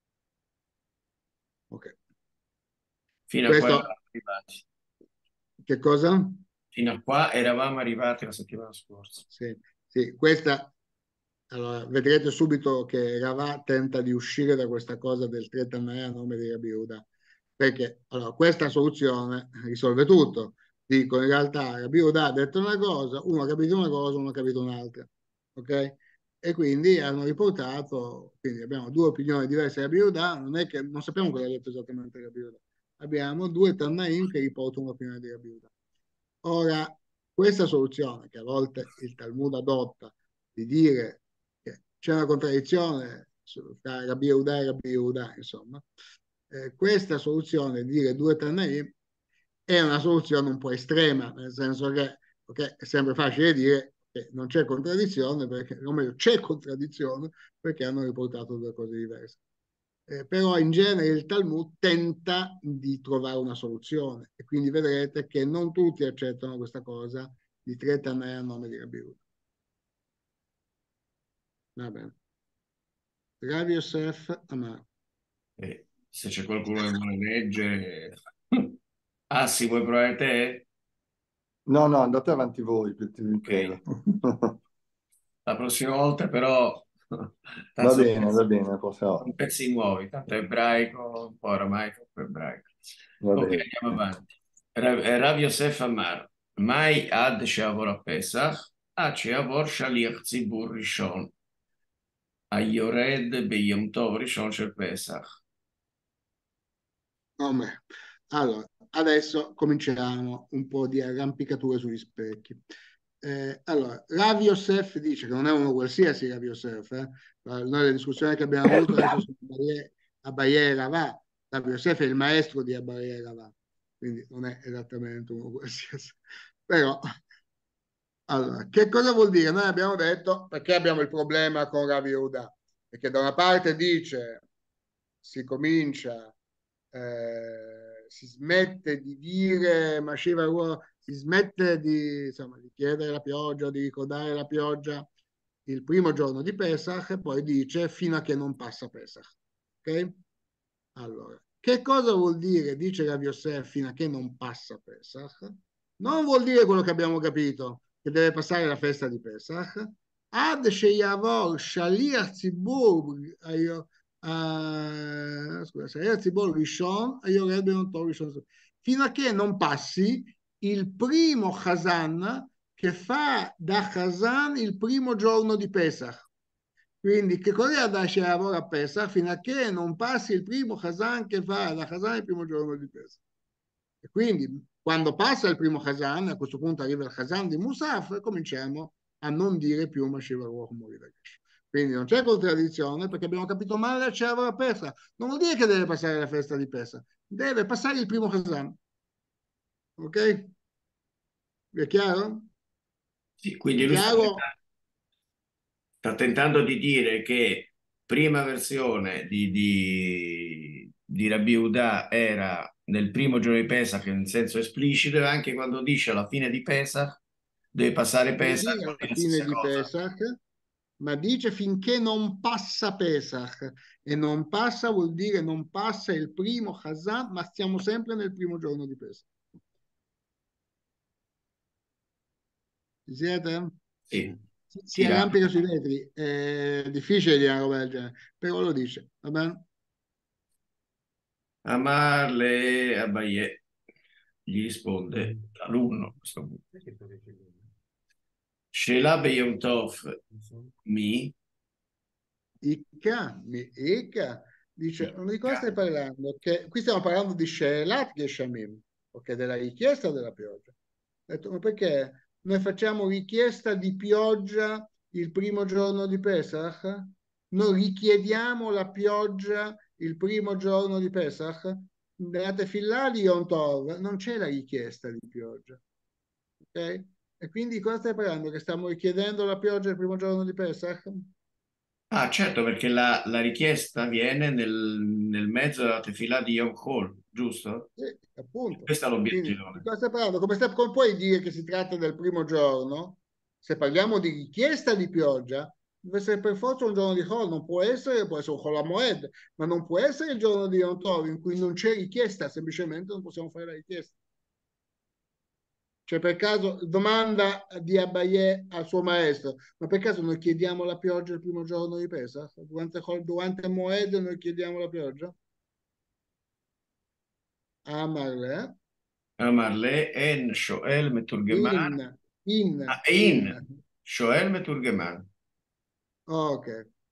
Ok. Fino a qua Questo, eravamo arrivati. che cosa? Fino a qua eravamo arrivati la settimana scorsa. Sì, sì, questa, allora, vedrete subito che Ravà tenta di uscire da questa cosa del Tretanè a nome di Rabbi Yehuda, perché allora, questa soluzione risolve tutto. dico, in realtà Rabbi Yehuda ha detto una cosa, uno ha capito una cosa, uno ha capito un'altra, ok? E quindi hanno riportato, quindi abbiamo due opinioni diverse di Rabbi Yehuda, non è che non sappiamo cosa ha detto esattamente Rabbi Yehuda, abbiamo due Tannaim che riportano l'opinione di Rabbi Yehuda. Ora, questa soluzione che a volte il Talmud adotta di dire che c'è una contraddizione tra Rabbi Yehuda e Rabbi Yehuda, insomma, eh, questa soluzione di dire due Tannaim è una soluzione un po' estrema, nel senso che okay, è sempre facile dire che non c'è contraddizione, perché, o meglio, c'è contraddizione perché hanno riportato due cose diverse. Eh, però in genere il Talmud tenta di trovare una soluzione e quindi vedrete che non tutti accettano questa cosa di tre Tanai a nome di Rabbi Yehuda. Va bene. Rav Yosef Amar. Eh, se c'è qualcuno che vuole leggere... Ah, sì, vuoi provare te? No, no, andate avanti voi, vi Ok. prego. La prossima volta però... Va tanto bene, va bene, possiamo. sono pezzi nuovi, tanto ebraico, un po' aramaico, un po' ebraico. Va Ok, bene. andiamo avanti. Rav eh, Rav Yosef Amar, mai ad she'avor a-Pesach, ad she'avor shaliach tzibur rishon, היורד ביום טוב ראשון של פסח. Oh, beh. Allora, adesso cominciamo un po' di arrampicature sugli specchi. Eh, allora, Rav Yosef dice che non è uno qualsiasi Rav Yosef, eh? Noi le discussioni che abbiamo avuto adesso su Abaye e Ravà, Rav Yosef è il maestro di Abaye e Ravà, quindi non è esattamente uno qualsiasi. Però, allora, che cosa vuol dire? Noi abbiamo detto, perché abbiamo il problema con Rav Yehuda? Perché da una parte dice, si comincia eh, si smette di dire ma Shiva, si smette di, insomma, di chiedere la pioggia, di ricordare la pioggia il primo giorno di Pesach e poi dice fino a che non passa Pesach. Ok? Allora, che cosa vuol dire, dice Rav Yosef, fino a che non passa Pesach? Non vuol dire quello che abbiamo capito, che deve passare la festa di Pesach. Ad sheyavor shaliach tzibur, Uh, scusa, ragazzi, Rishon, Rishon, fino a che non passi il primo Chazan che fa da Chazan il primo giorno di Pesach. Quindi che cosa da Sheavor a Pesach? Fino a che non passi il primo Chazan che fa da Chazan il primo giorno di Pesach. E quindi quando passa il primo Chazan, a questo punto arriva il Chazan di Musaf, cominciamo a non dire più Mashiach Ruach Moridakesh. Quindi non c'è contraddizione perché abbiamo capito male la Sheavor a Pesach. Non vuol dire che deve passare la festa di Pesach, deve passare il primo Chazan. Ok? Vi è chiaro? Sì, quindi È lui sta chiaro? tentando, sta tentando di dire che prima versione di, di, di Rabbi Yehuda era nel primo giorno di Pesach in senso esplicito e anche quando dice alla fine di Pesach deve passare Non Pesach, dire vuol alla dire la fine stessa di cosa. Pesach, ma dice finché non passa Pesach. E non passa vuol dire non passa il primo Chazan, ma stiamo sempre nel primo giorno di Pesach. Ci siete? Sì, Si, si tira. arrampica sui vetri. È difficile dire una roba del genere, però lo dice. Va bene? Amarle Abaye gli risponde l'alunno a questo punto. Sheila Beyom Tov mi Icca, mi, Icca, dice, non di cosa stai parlando? Che, qui stiamo parlando di Sheelat Geshamim, ok, della richiesta della pioggia. Ho detto, ma perché noi facciamo richiesta di pioggia il primo giorno di Pesach? Noi richiediamo la pioggia il primo giorno di Pesach? Nella Tefillah di Yom Tov non c'è la richiesta di pioggia, ok? E quindi cosa stai parlando? Che stiamo richiedendo la pioggia il primo giorno di Pesach? Ah, certo, perché la, la richiesta viene nel, nel mezzo della tefilà di Yom Kippur, giusto? Sì, appunto. Questa è Quindi, di l'obiezione. cosa stai parlando? Come, stai, come puoi dire che si tratta del primo giorno? Se parliamo di richiesta di pioggia, deve essere per forza un giorno di Hol, non può essere, può essere un Hol Moed, ma non può essere il giorno di Yom Tov in cui non c'è richiesta, semplicemente non possiamo fare la richiesta. Cioè, per caso, domanda di Abaye al suo maestro, ma per caso noi chiediamo la pioggia il primo giorno di Pesach? Durante, durante Moed noi chiediamo la pioggia? Amarle, eh? אמר לאין שואל מתורגמן, In, in, ah, in in. שואל מתורגמן. Ok.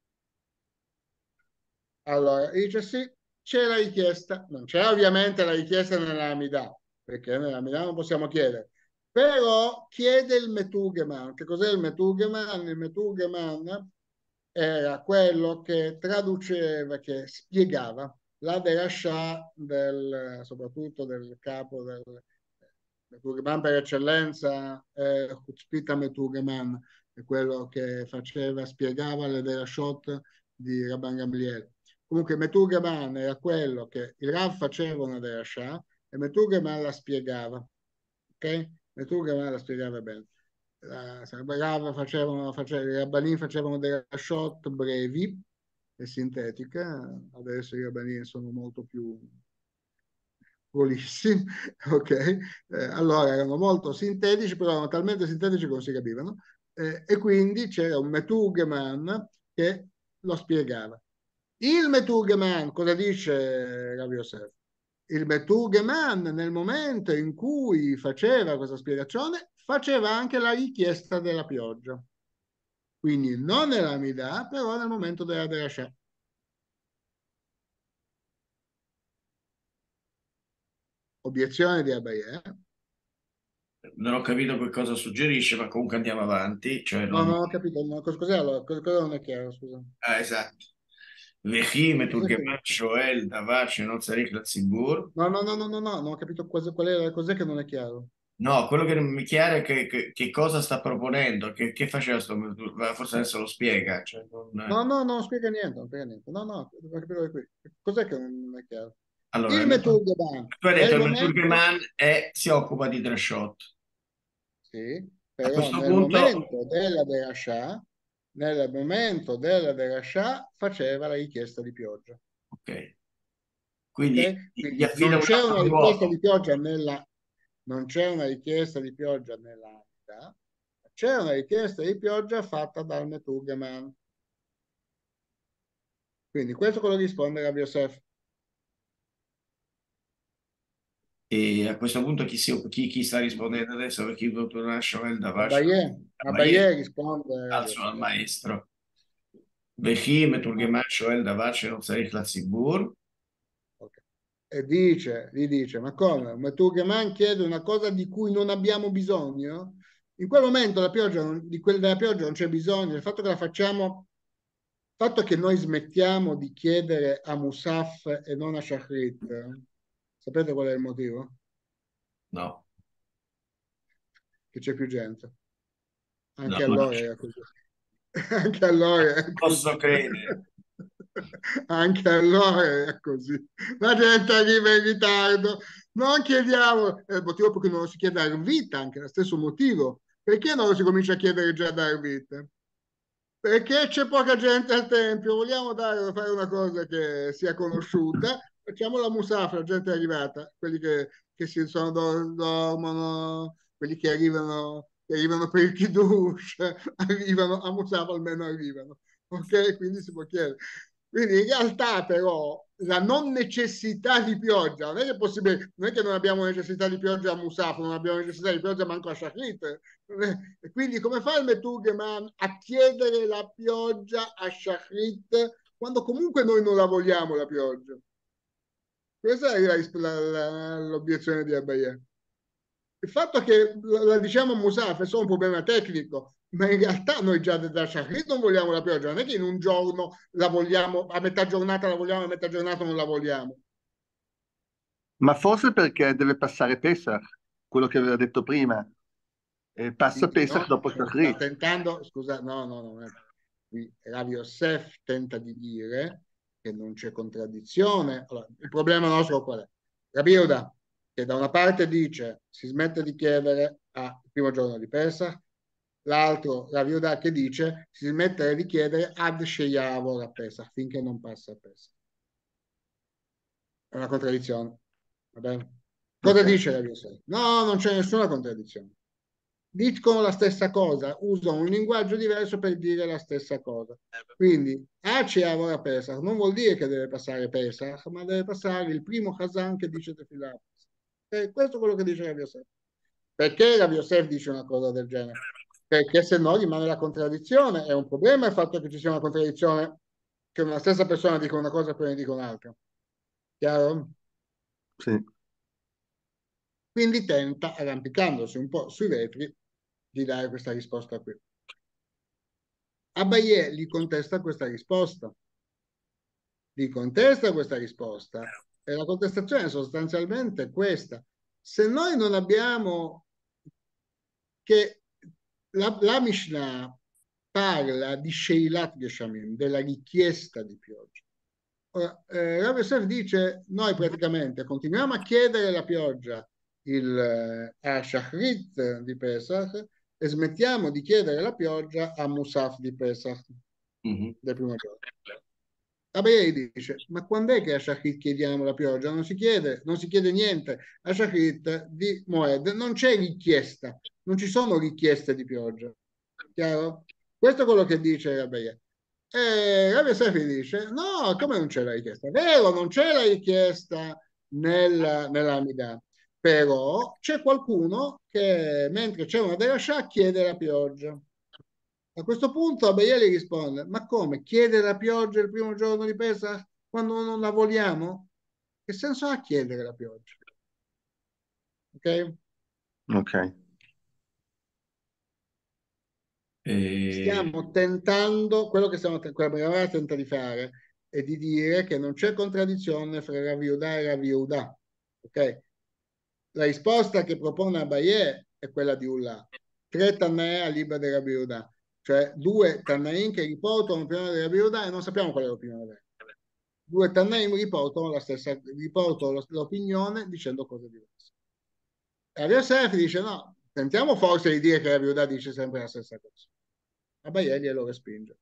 Allora, dice sì, c'è la richiesta. Non c'è ovviamente la richiesta nella Amidà, perché nella Amidà non possiamo chiedere. Però chiede il Metugeman. Che cos'è il Metugeman? Il Metugeman era quello che traduceva, che spiegava la derasha del, soprattutto del capo del Metugeman per eccellenza, eh, Hutzpita Metugeman, è quello che faceva, spiegava le derashot di Rabban Gamliel. Comunque Metugeman era quello che il Rav faceva una derasha e Metugeman la spiegava, ok? Metugeman la spiegava bene. La, Rav facevano, facevano, i Rabbanim facevano delle shot brevi e sintetiche, adesso i Rabbanim sono molto più volissimi, ok? Eh, allora erano molto sintetici, però erano talmente sintetici che non si capivano, eh, e quindi c'era un Metugeman che lo spiegava. Il Metugeman, cosa dice Rav Yosef? Il Metugeman, nel momento in cui faceva questa spiegazione, faceva anche la richiesta della pioggia. Quindi non nella Midà, però nel momento della Derashah. Obiezione di Abaye. Non ho capito che cosa suggerisce, ma comunque andiamo avanti. Cioè No, non... non ho capito. No, cos'è allora? Cosa, cosa non è chiaro, scusa? Ah, esatto. וכי Cos'è che... מתורגמן שואל דבר שאינו צריך לציבור. No, no, no, no, no, no, non ho capito cosa, qual è, cos'è che non è chiaro. No, quello che non mi è chiaro è che, che- che cosa sta proponendo, che, che faceva sto... Forse adesso lo spiega. Cioè, non- No, no, non spiega niente, non spiega niente. No, no, devo capire qui. Cos'è che non è chiaro? Allora, Il il Metur- Metugeman, tu hai detto nel il momento... Meturgeman è- si occupa di Drashot. Sì, A però questo nel punto, momento della Derashah, nel momento della Derashah faceva la richiesta di pioggia. ok, quindi Ok? gli Quindi affida non un c'è altro una richiesta ruolo. di pioggia nella, non c'è una richiesta di pioggia nella Amida, c'è una richiesta di pioggia fatta dal Metugeman. Quindi questo è quello che risponde Rabbi Yosef. E a questo punto chi, si- chi- chi sta rispondendo adesso? Perché il dottor Shoel Davash Abaye, Abaye risponde Rabbi alzo al Yosef. maestro. וכי מתורגמן שואל דבר שלא צריך לציבור, Ok. E dice, gli dice, ma come? Ma tu che man chiede una cosa di cui non abbiamo bisogno? In quel momento la pioggia non- di quella della pioggia non c'è bisogno, il fatto che la facciamo, il fatto che noi smettiamo di chiedere a Musaf e non a Shachrit, eh, sapete qual è il motivo? no, Che c'è più gente. no, Anche no, allora era così. Anche allora era posso così. credere. Anche allora era così. La gente arriva in ritardo. Non chiediamo, è il motivo per cui non lo si chiede a Arvita, anche lo stesso motivo. Perché non lo si comincia a chiedere già da Arvita? Perché c'è poca gente al tempio, vogliamo dare, fare una cosa che sia conosciuta, facciamo la musafra, la gente è arrivata, quelli che, che si sono, do- dormono, quelli che arrivano, che arrivano per il kiddush, arrivano a musafra, almeno arrivano, ok? Quindi si può chiedere. Quindi in realtà però la non necessità di pioggia, non è che è possibile, non è che non abbiamo necessità di pioggia a Musaf, non abbiamo necessità di pioggia manco a Shachrit. E quindi come fa il Metugeman a chiedere la pioggia a Shachrit quando comunque noi non la vogliamo la pioggia? Questa è la- la- la- l'obiezione di Abaye. Il fatto che la, la diciamo a Musaf è solo un problema tecnico, ma in realtà noi già da Shachrit non vogliamo la pioggia, non è che in un giorno la vogliamo, a metà giornata la vogliamo, a metà giornata non la vogliamo. Ma forse perché deve passare Pesach, quello che aveva detto prima. E passa Sì, Pesach no, dopo sta Shachrit. tentando, scusa, no, no, no, non è- qui Rav Yosef tenta di dire che non c'è contraddizione. Allora, il problema nostro qual è? Rabbi Yehuda, che da una parte dice si smette di chiedere al primo giorno di Pesach, l'altro Rav Yehuda che dice si smette di chiedere ad Sheyavor a Pesach, finché non passa a Pesach. È una contraddizione, va bene? Cosa Ok. dice Rav Yosef? No, non c'è nessuna contraddizione. Dicono la stessa cosa, usano un linguaggio diverso per dire la stessa cosa. Quindi, Ace lavora Pesach non vuol dire che deve passare Pesach, ma deve passare il primo Hazan che dice Tefillah. Okay? Questo è quello che dice Rav Yosef. Perché Rav Yosef dice una cosa del genere? Perché se no rimane la contraddizione. È un problema il fatto che ci sia una contraddizione, che una stessa persona dica una cosa e poi ne dica un'altra. Chiaro? Sì. Quindi tenta, arrampicandosi un po' sui vetri, di dare questa risposta qui. Abaye gli contesta questa risposta. Gli contesta questa risposta. E la contestazione è sostanzialmente questa. Se noi non abbiamo che la, la Mishnah parla di Sheilat Geshamim, della richiesta di pioggia. Ora, eh, Rav Yosef dice, noi praticamente continuiamo a chiedere la pioggia il, eh, a Shachrit di Pesach e smettiamo di chiedere la pioggia a Musaf di Pesach, Mhm. del primo giorno. Abayei dice, ma quando è che a Shachrit chiediamo la pioggia? Non si chiede, non si chiede niente. A Shachrit di Moed non c'è richiesta, non ci sono richieste di pioggia. Chiaro? Questo è quello che dice Abayei. E Rav Yosef dice, no, come non c'è la richiesta? È vero, non c'è la richiesta nella, nell'Amida, però c'è qualcuno che mentre c'è una derasha chiede la pioggia. A questo punto Abaye gli risponde, ma come? Chiede la pioggia il primo giorno di Pesach quando non la vogliamo? Che senso ha chiedere la pioggia? Ok? Ok. E... Stiamo tentando, quello che stiamo, quella Bravara tenta di fare è di dire che non c'è contraddizione fra Rav Yehuda e Rav Yehuda. Ok? La risposta che propone Abaye è quella di Ullah. Tre Tannae a Libra di Rav Yehuda, cioè due Tannaim che riportano l'opinione di Rav Yehuda e non sappiamo qual è l'opinione vera. Due Tannaim riportano la stessa, riportano l'opinione dicendo cose diverse. E Rav Yosef dice no, tentiamo forse di dire che Rav Yehuda dice sempre la stessa cosa. Abaye glielo respinge.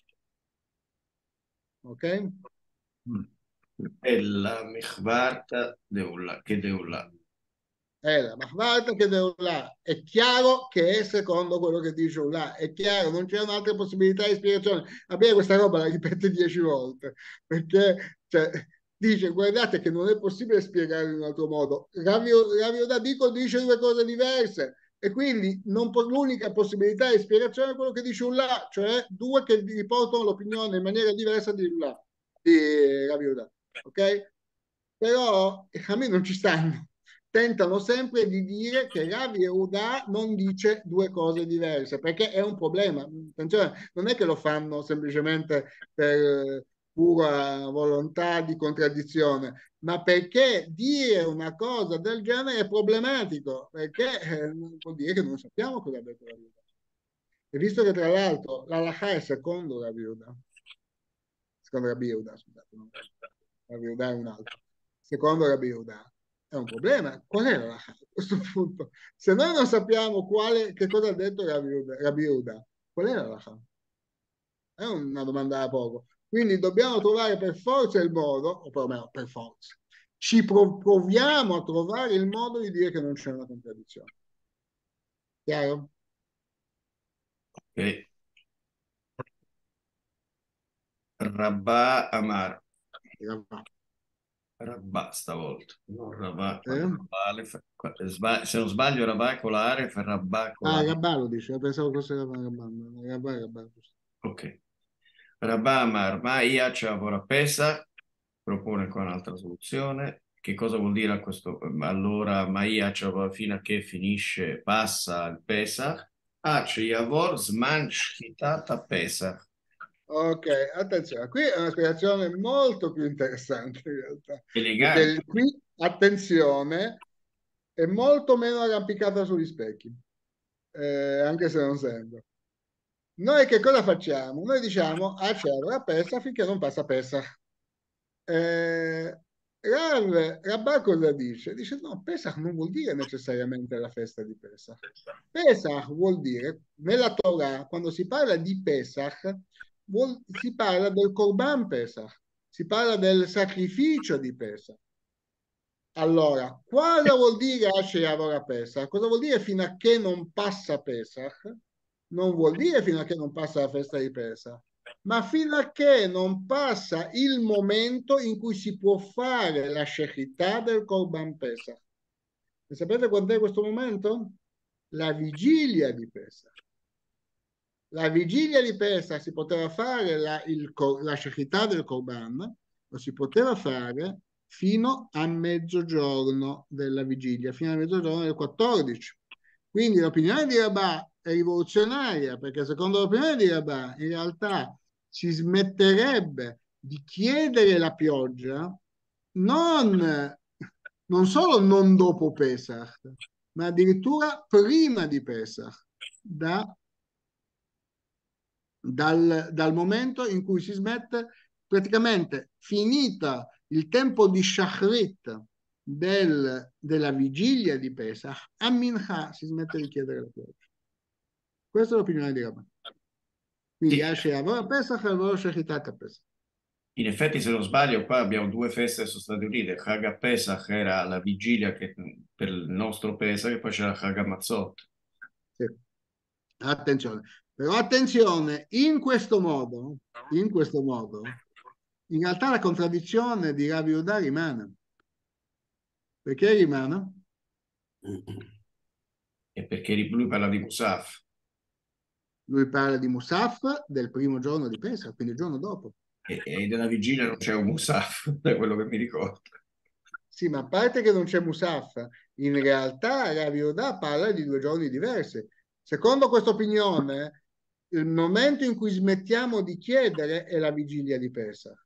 Ok? Mm. È la Michvarta Deula, che Deula. È la Mahvarta che è là. È chiaro che è secondo quello che dice là. È chiaro, non c'è un'altra possibilità di spiegazione. Vabbè, questa roba la ripete dieci volte perché cioè, dice guardate che non è possibile spiegare in un altro modo. Ravio, Ravio da Dico dice due cose diverse e quindi non po- l'unica possibilità di spiegazione è quello che dice là, cioè due che riportano l'opinione in maniera diversa di là, di Ravio da. Ok? Però a me non ci stanno. Tentano sempre di dire che Rav Yehuda non dice due cose diverse, perché è un problema. Attenzione, non è che lo fanno semplicemente per pura volontà di contraddizione, ma perché dire una cosa del genere è problematico, perché eh, vuol dire che non sappiamo cosa ha detto Rav Yehuda. E visto che tra l'altro l'Alaha è secondo Rav Yehuda, secondo Rabbi Yehuda, scusate, no? Rav Yehuda è un altro. Secondo Rabbi Yehuda è un problema. Qual è la, a questo punto? Se noi non sappiamo quale, che cosa ha detto Rabbi Yehuda, Rabbi Yehuda, qual è la? È una domanda da poco. Quindi dobbiamo trovare per forza il modo, o perlomeno per forza, ci prov- proviamo a trovare il modo di dire che non c'è una contraddizione. Chiaro? Ok. Rabbà Amar. Rabbà. Rabbà stavolta. Non Rabbà. Eh? Rabbà, Alef- qua- sba- se non sbaglio Rabbà con la Aref e Rabbà con Ah, la... Rabbà lo dice, pensavo fosse Rabbà, Rabbà, Rabbà, Rabbà. Ok. Rabbà Amar, ma Iacia Avora Pesa propone qua un'altra soluzione. Che cosa vuol dire a questo? Allora, Maia fino a che finisce, passa il Pesach, Ace Yavor Zman Shchitata Pesach. Ok, attenzione, qui è una spiegazione molto più interessante in realtà, Elegante. perché qui, attenzione, è molto meno arrampicata sugli specchi, eh, anche se non sembra. Noi che cosa facciamo? Noi diciamo, ah, c'è la Pesa finché non passa Pesa. Eh, Rav, Rabbà cosa dice? Dice no, Pesach non vuol dire necessariamente la festa di Pesach. Pesach vuol dire, nella Torah, quando si parla di Pesach, vuol- si parla del Korban Pesach, si parla del sacrificio di Pesach. Allora, cosa vuol dire Asher Yavora Pesach? Cosa vuol dire fino a che non passa Pesach? Non vuol dire fino a che non passa la festa di Pesach, ma fino a che non passa il momento in cui si può fare la shechità del Korban Pesach. E sapete quant'è questo momento? La vigilia di Pesach. La vigilia di Pesach si poteva fare la, il, la shechità del Corban, lo si poteva fare fino a mezzogiorno della vigilia, fino a mezzogiorno del quattordici. Quindi l'opinione di Rabbah è rivoluzionaria, perché secondo l'opinione di Rabbah in realtà si smetterebbe di chiedere la pioggia non, non solo non dopo Pesach, ma addirittura prima di Pesach, da, dal, dal momento in cui si smette, praticamente finita il tempo di Shachrit del, della vigilia di Pesach, a Mincha si smette di chiedere la pioggia. Questa è l'opinione di Rabbah. Quindi Sì. esce a Pesach e a Shechitat a Pesach. In effetti, se non sbaglio, qua abbiamo due feste che sono state unite. Chag Pesach era la vigilia che, per il nostro Pesach, e poi c'era Chag Matzot. Sì. Attenzione. Però attenzione, in questo modo, in questo modo, in realtà la contraddizione di Rav Yehuda rimane. Perché rimane? E perché lui parla di Musaf. Lui parla di Musaf del primo giorno di Pesach, quindi il giorno dopo. E, e della vigilia non c'è un Musaf, da quello che mi ricordo. Sì, ma a parte che non c'è Musaf, in realtà Rav Yehuda parla di due giorni diversi. Secondo questa opinione, il momento in cui smettiamo di chiedere è la vigilia di Pesach.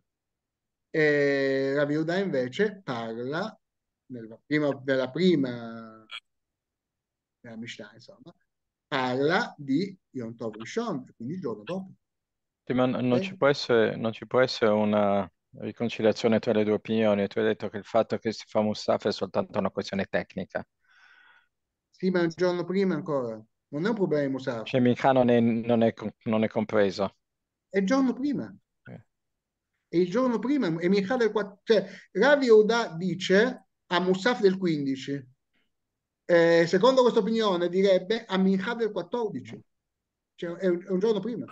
E Rav Yehuda invece parla nella prima, nella prima nella Mishnah, insomma, parla di Yom Tov Rishon, quindi il giorno dopo. Sì, ma n- non Ok? ci può essere, non ci può essere una riconciliazione tra le due opinioni. Tu hai detto che il fatto che si fa Mustafa è soltanto una questione tecnica. Sì, ma il giorno prima ancora. Non è un problema di Musaf. Cioè, Mincha non è, non è com- non è compreso. È il giorno prima. Eh. È il giorno prima. E Michal del quattro. Cioè, Rav Yehuda dice a Musaf del quindici. Eh, secondo questa opinione direbbe a Mincha del quattordici. Cioè, è un, è un giorno prima.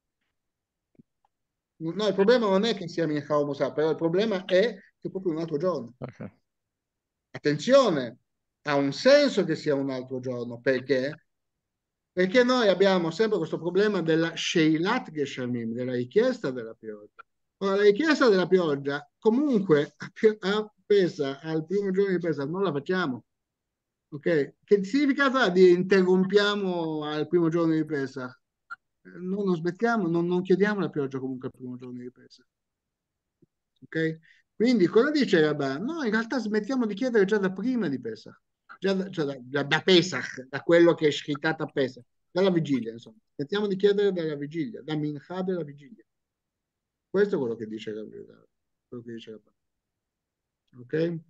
No, il problema non è che sia Mincha o Musaf, però il problema è che è proprio un altro giorno. Ok. Attenzione, ha un senso che sia un altro giorno, perché? Perché noi abbiamo sempre questo problema della Sheilat Geshamim, della richiesta della pioggia. Ora, la richiesta della pioggia comunque a Pesach, al primo giorno di Pesach, non la facciamo. Ok? Che significato ha di interrompiamo al primo giorno di Pesach? Non lo smettiamo, non, non chiediamo la pioggia comunque al primo giorno di Pesach. Ok? Quindi cosa dice Rabbah? No, in realtà smettiamo di chiedere già da prima di Pesach, già da, cioè da, da, da Pesach, da quello che è scritata a Pesach, dalla vigilia, insomma. Smettiamo di chiedere dalla vigilia, da Mincha della vigilia. Questo è quello che dice Rabbah. Quello che dice Rabbah. Ok?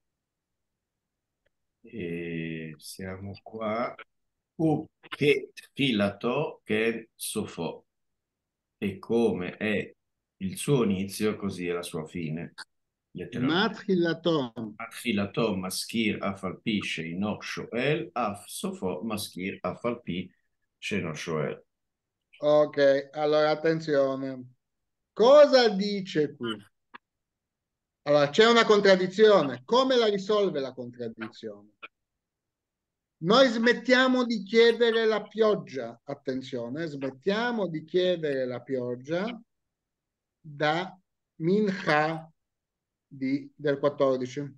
E siamo qua. Che filato che sofò. E come è il suo inizio, così è la sua fine. Letteralmente. Matchilaton. Filato maschir afalpi sheino shoel, af sofò maschir afalpi sheino shoel. Ok, allora attenzione. Cosa dice qui? Allora, c'è una contraddizione. Come la risolve la contraddizione? Noi smettiamo di chiedere la pioggia, attenzione, smettiamo di chiedere la pioggia da Mincha di, del quattordici.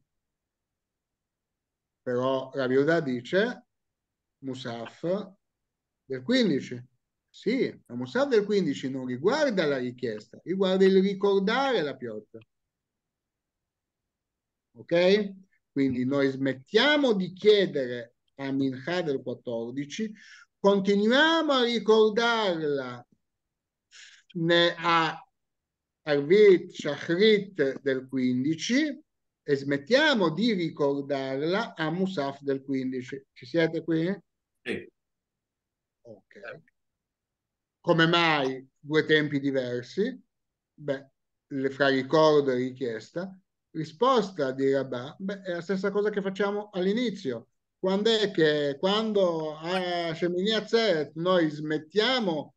Però Rav Yehuda dice Musaf del quindici. Sì, la Musaf del quindici non riguarda la richiesta, riguarda il ricordare la pioggia. Ok? Quindi noi smettiamo di chiedere a Mincha del quattordici, continuiamo a ricordarla a Arvit Shachrit del quindici e smettiamo di ricordarla a Musaf del quindici. Ci siete qui? Sì. Ok. Come mai due tempi diversi? Beh, fra ricordo e richiesta. Risposta di Rabbah, beh, è la stessa cosa che facciamo all'inizio. Quando è che quando a Shemini Atzeret noi smettiamo,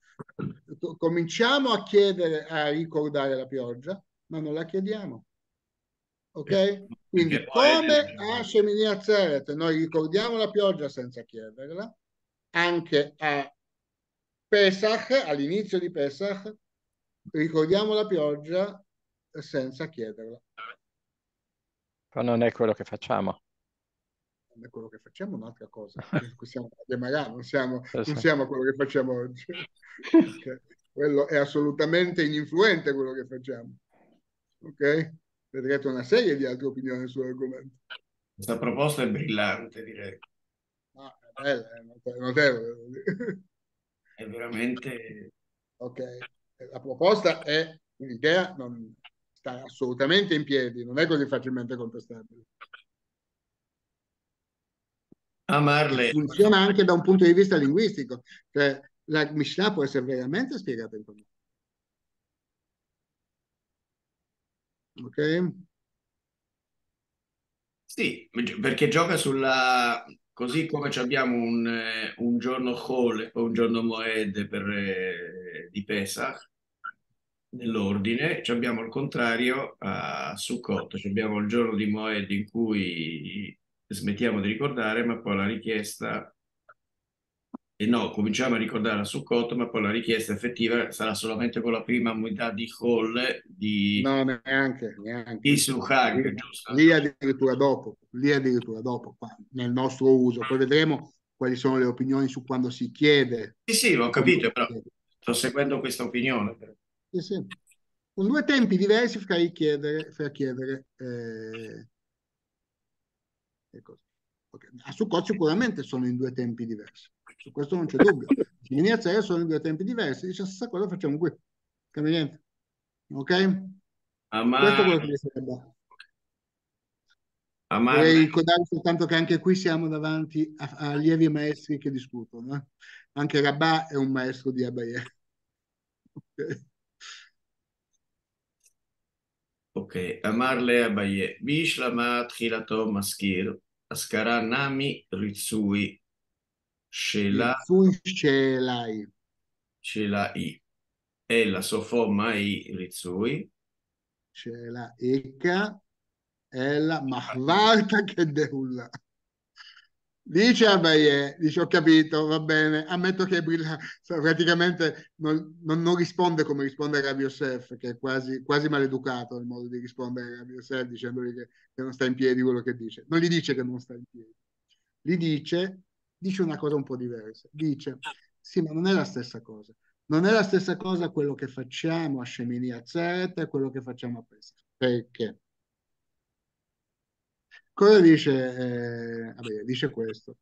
cominciamo a chiedere, a ricordare la pioggia, ma non la chiediamo. Ok? Quindi Perché Moed come a Shemini Atzeret noi ricordiamo la pioggia senza chiederla, anche a Pesach, all'inizio di Pesach, ricordiamo la pioggia senza chiederla. Ma non è quello che facciamo. Non è quello che facciamo, è un'altra cosa. Siamo a Gemara, non siamo, Sì, non sì. siamo quello che facciamo oggi. Ok? Quello è assolutamente ininfluente quello che facciamo. Ok? Vedrete una serie di altre opinioni sull'argomento. Questa proposta è brillante, direi. No, è bella, è note- notevole. È veramente... Ok, la proposta è un'idea, non sta assolutamente in piedi, non è così facilmente contestabile. E Amarle. funziona anche da un punto di vista linguistico, cioè la Mishnah può essere veramente spiegata in quel modo. Ok? Sì, perché gioca sulla... Così come ci abbiamo un, eh, un giorno Chol e poi un giorno Moed per, eh, di Pesach, nell'ordine, ci abbiamo il contrario a Sukkot, ci abbiamo il giorno di Moed in cui smettiamo di ricordare, ma poi la richiesta... E no, cominciamo a ricordare a Sukkot, ma poi la richiesta effettiva sarà solamente con la prima unità di Chol di No, neanche, neanche. Isu Hag, Lì, giusto? lì addirittura dopo, lì addirittura dopo, qua, nel nostro uso. Poi vedremo quali sono le opinioni su quando si chiede. Sì, sì, l'ho Come capito, si però chiede. sto seguendo questa opinione. Sì, sì. Con due tempi diversi fra il chiedere, fra chiedere eh, e così. Okay. A Sukkot sicuramente sono in due tempi diversi, su questo non c'è dubbio. In Azzera sono in due tempi diversi, dice stessa cosa facciamo qui, cambia niente. Ok? Questo è Amar, quello che dice Rabba. Vorrei amarle, ricordare soltanto che anche qui siamo davanti a, a allievi maestri che discutono. Eh? Anche Rabbà è un maestro di Abaye. Ok. ok, amarle Abaye, Bishlama Tchilato Maskir, Askara Nami Ritsui, Shela, Rizzui Scelai. Shela I, e la Sofoma I Ritsui, Shela Eka. È la Mahvarta che Deula. Dice Abaye, dice ho capito, va bene, ammetto che brilla, praticamente non, non, non risponde come risponde Rabbi Yosef, che è quasi, quasi maleducato il modo di rispondere a Rabbi Yosef dicendogli che, che non sta in piedi quello che dice. Non gli dice che non sta in piedi, gli dice, dice una cosa un po' diversa, dice sì, ma non è la stessa cosa. Non è la stessa cosa quello che facciamo a Shemini Atzeret e quello che facciamo a Pesach. Perché? Cosa dice? Eh, vabbè, dice questo.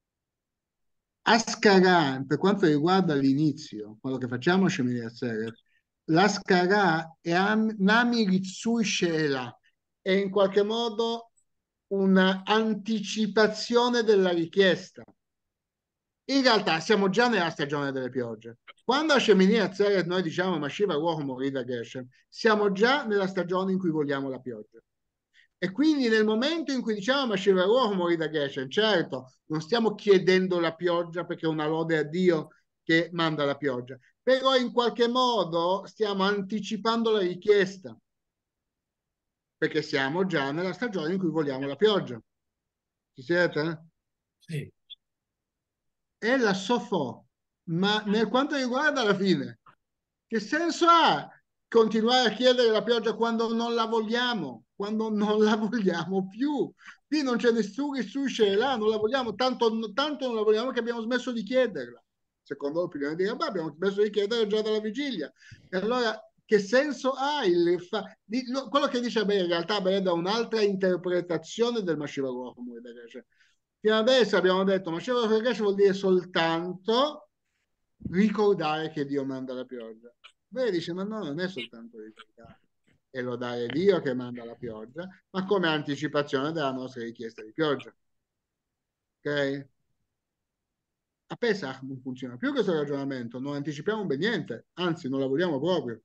Ascarà, per quanto riguarda l'inizio, quello che facciamo a Shemini Atzeret, l'Ascarà è am- Nami Ritsui Sheela, è in qualche modo un'anticipazione della richiesta. In realtà siamo già nella stagione delle piogge. Quando a Shemini Atzeret noi diciamo Mashiva Ruach Morida Geshem, siamo già nella stagione in cui vogliamo la pioggia. E quindi nel momento in cui diciamo Mashiva Ruach Morida Geshem, certo, non stiamo chiedendo la pioggia perché è una lode a Dio che manda la pioggia, però in qualche modo stiamo anticipando la richiesta, perché siamo già nella stagione in cui vogliamo la pioggia. Ci siete? sì. È la sofò, ma nel quanto riguarda la fine, che senso ha continuare a chiedere la pioggia quando non la vogliamo, quando non la vogliamo più? Qui non c'è nessuno che susce là, non la vogliamo, tanto, tanto non la vogliamo che abbiamo smesso di chiederla. Secondo l'opinione di Rabba abbiamo smesso di chiedere già dalla vigilia. E allora che senso ha il fa... di, lo, quello che dice beh, in realtà beh, da un'altra interpretazione del Mashiva Ruach. Fino adesso abbiamo detto Mashiva Ruach vuol dire soltanto ricordare che Dio manda la pioggia. Beh, dice, ma no, non è soltanto ricordare, è lodare Dio che manda la pioggia, ma come anticipazione della nostra richiesta di pioggia. Ok? A Pesach non funziona più questo ragionamento, non anticipiamo ben niente, anzi non lavoriamo proprio.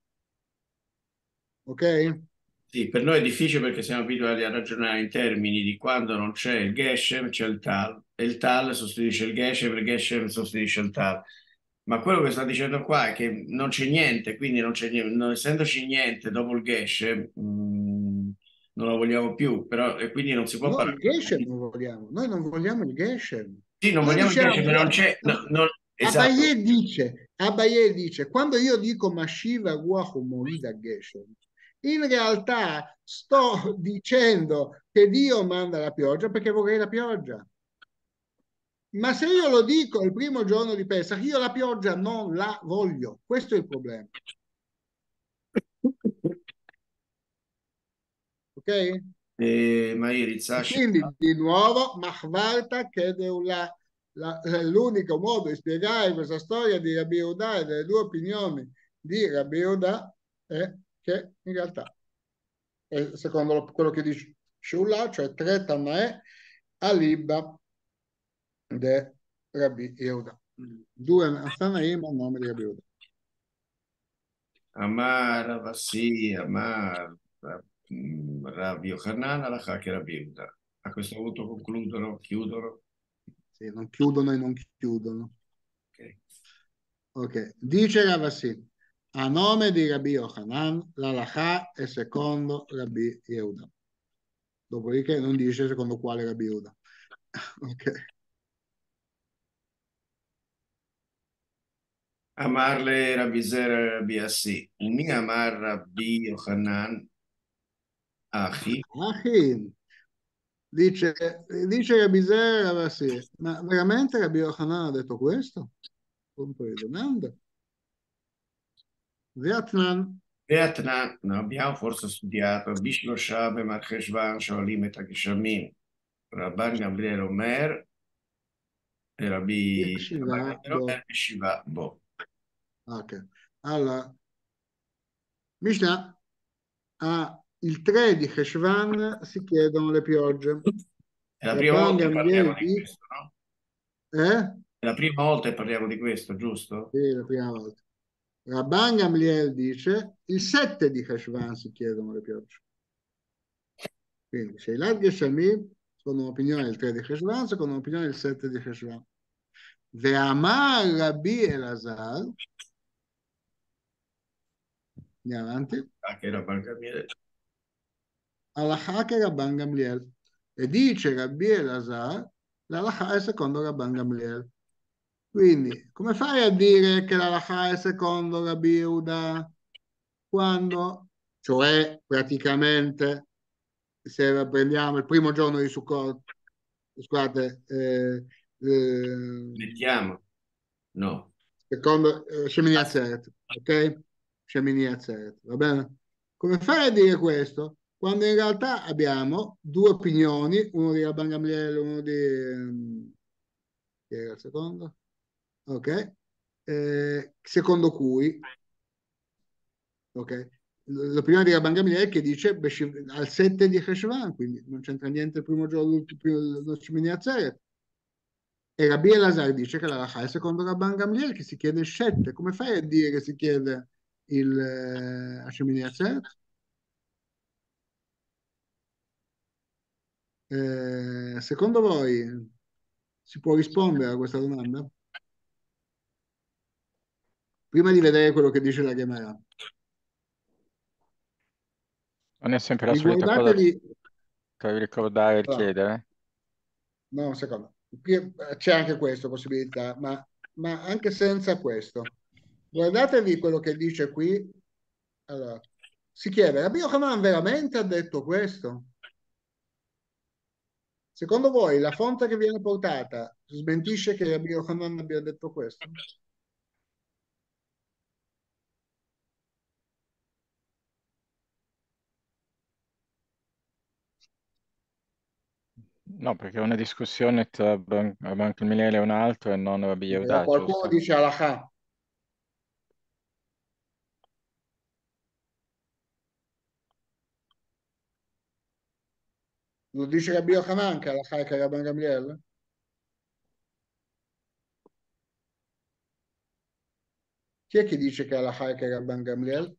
Ok? Sì, per noi è difficile perché siamo abituati a ragionare in termini di quando non c'è il Geshem, c'è il Tal, e il Tal sostituisce il Geshem, il Geshem sostituisce il Tal. Ma quello che sta dicendo qua è che non c'è niente, quindi non c'è niente, non essendoci niente dopo il Geshem, mh, non lo vogliamo più, però e quindi non si può No, il parlare. Geshem non vogliamo, noi non vogliamo il Geshem. Sì, non Noi vogliamo il diciamo, Geshem, ma non c'è, no, non- esatto. Abaye dice, Abaye dice, quando io dico Mashiva Ruach Molida Geshem, in realtà sto dicendo che Dio manda la pioggia perché vorrei la pioggia. Ma se io lo dico il primo giorno di Pesach, io la pioggia non la voglio. Questo è il problema. Ok? Eh, Mairi, E quindi di nuovo, Mahvarta Kedeulah. La- L'unico modo di spiegare questa storia di Rabbi Yehuda e delle due opinioni di Rabbi Yehuda è che in realtà, è secondo lo- quello che dice Shullah, cioè tre Tanae Aliba de Rabbi Yehuda. Due Tanaim a nome di Rabbi Yehuda. Amar, Vassi, Amar, mm, Rabbi Yochanan, Alakha che Rabbi Yehuda. A questo punto concludono, chiudono. Sì, non chiudono e non chiudono. Ok. Ok, dice Ravasi, a nome di Rabbi Yochanan, l'Alaha è secondo Rabbi Yehuda. Dopodiché non dice secondo quale Rabbi Yehuda. Ok. Amarle Rabbi Zera, Rabbi Assi. Umi Amar Rabbi Yochanan, Achi. Achim, dice, dice Rabbi Zer Ravasi, ma veramente Rabbi Yochanan ha detto questo? Punto di domanda. Vietnam, Beatna, no, abbiamo forse studiato Bishlo Shabe, Marcheshvan, Shoalim e Takishamim, Rabban Gabriele Omer e Rabbi Rabban Yeshiva, Gabriele Bo. Omer e Shiva Bo. Ok. Allora, Mishnah, ah, il tre di Cheshvan si chiedono le piogge. È la prima Rabban volta che parliamo Gamliel di dice, questo, no? eh? È la prima volta che parliamo di questo, giusto? Sì, la prima volta. Rabban Gamliel dice, il sette di Cheshvan si chiedono le piogge. Quindi, Sheilat Geshamim, secondo un'opinione il tre di Cheshvan, secondo un'opinione il sette di Cheshvan. Ve'amar Rabbi Elazar, andiamo avanti, Anche Rabban Gabriele. Alaha che Rabban Gamliel. E dice Rabbi Elazar, l'Alaha è secondo Rabban Gamliel. Quindi, come fai a dire che l'Alaha è secondo Rabbi Yehuda quando, cioè praticamente, se prendiamo il primo giorno di Sukkot, scusate, eh, eh, Mettiamo? No. secondo eh, Shemini Atzeret, ok? Shemini Atzeret, va bene? Come fai a dire questo? Quando in realtà abbiamo due opinioni, uno di Rabban Gamliel, uno di... ehm, chi era il secondo? Ok? Eh, secondo cui, ok? L'opinione di Rabban Gamliel che dice Beshiv- al sette di Cheshvan, quindi non c'entra niente il primo giorno, l'ultimo, lo Shemini Atzeret. E Rabbi Elazar dice che la Racha è secondo Rabban Gamliel che si chiede il sette. Come fai a dire che si chiede il eh, Hashemini Atzeret? Eh, secondo voi si può rispondere a questa domanda? Prima di vedere quello che dice la Gemara. Non è sempre la solita cosa Riguardatevi... per ricordare e No, chiedere. no, un secondo. Qui c'è anche questa possibilità, ma, ma anche senza questo. Guardatevi quello che dice qui. Allora, si chiede, Rabbi Yochanan veramente ha detto questo? Secondo voi la fonte che viene portata smentisce che Rabbi Yochanan abbia detto questo? No, perché è una discussione tra Ban- Banco Miele e un altro e non Rabbi Eh, Yehuda, qualcuno giusto? dice Alaha. Lo dice Rabbi Yochanan che Alaha è che Rabban Gamliel? Chi è che dice che Alaha è che Rabban Gamliel?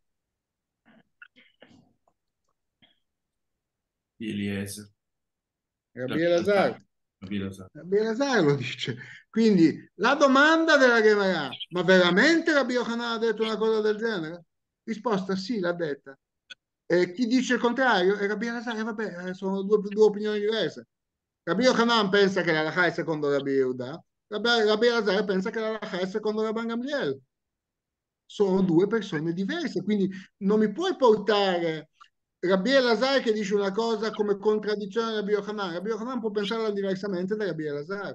Eliezer. Rabbi Rabbi Elazar. Elazar. Rabbi Elazar. Rabbi Elazar lo dice. Quindi la domanda della Gemara, ma veramente Rabbi Yochanan ha detto una cosa del genere? Risposta sì, l'ha detta. E chi dice il contrario è Rabbi Elazar, e vabbè, eh, sono due, due opinioni diverse. Rabbi Yochanan pensa che la halakha è secondo Rabbi Yehuda, Rabbi, Rabbi Elazar pensa che la halakha è secondo Rabban Gamliel. Sono due persone diverse, quindi non mi puoi portare Rabbi Elazar che dice una cosa come contraddizione a Rabbi Yochanan. Rabbi Yochanan può pensarla diversamente da Rabbi Elazar.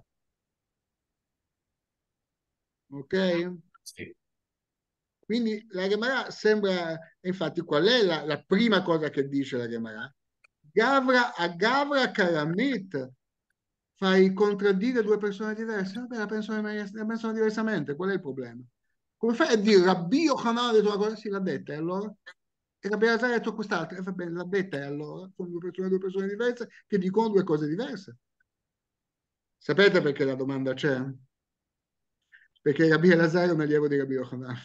Ok? Sì. Quindi la Gemara sembra, infatti, qual è la, la prima cosa che dice la Gemara? Gavra a Gavra Karamit, fai contraddire due persone diverse? Vabbè, la pensano, la pensano diversamente, qual è il problema? Come fai a dire Rabbi Yochanan ha detto una cosa? Sì, l'ha detta, e allora? E Rabbi Elazar ha detto quest'altra, e va bene, l'ha detta, e allora? Sono due persone, due persone diverse che dicono due cose diverse. Sapete perché la domanda c'è? Perché Rabbi Elazar è un allievo di Rabbi Yochanan.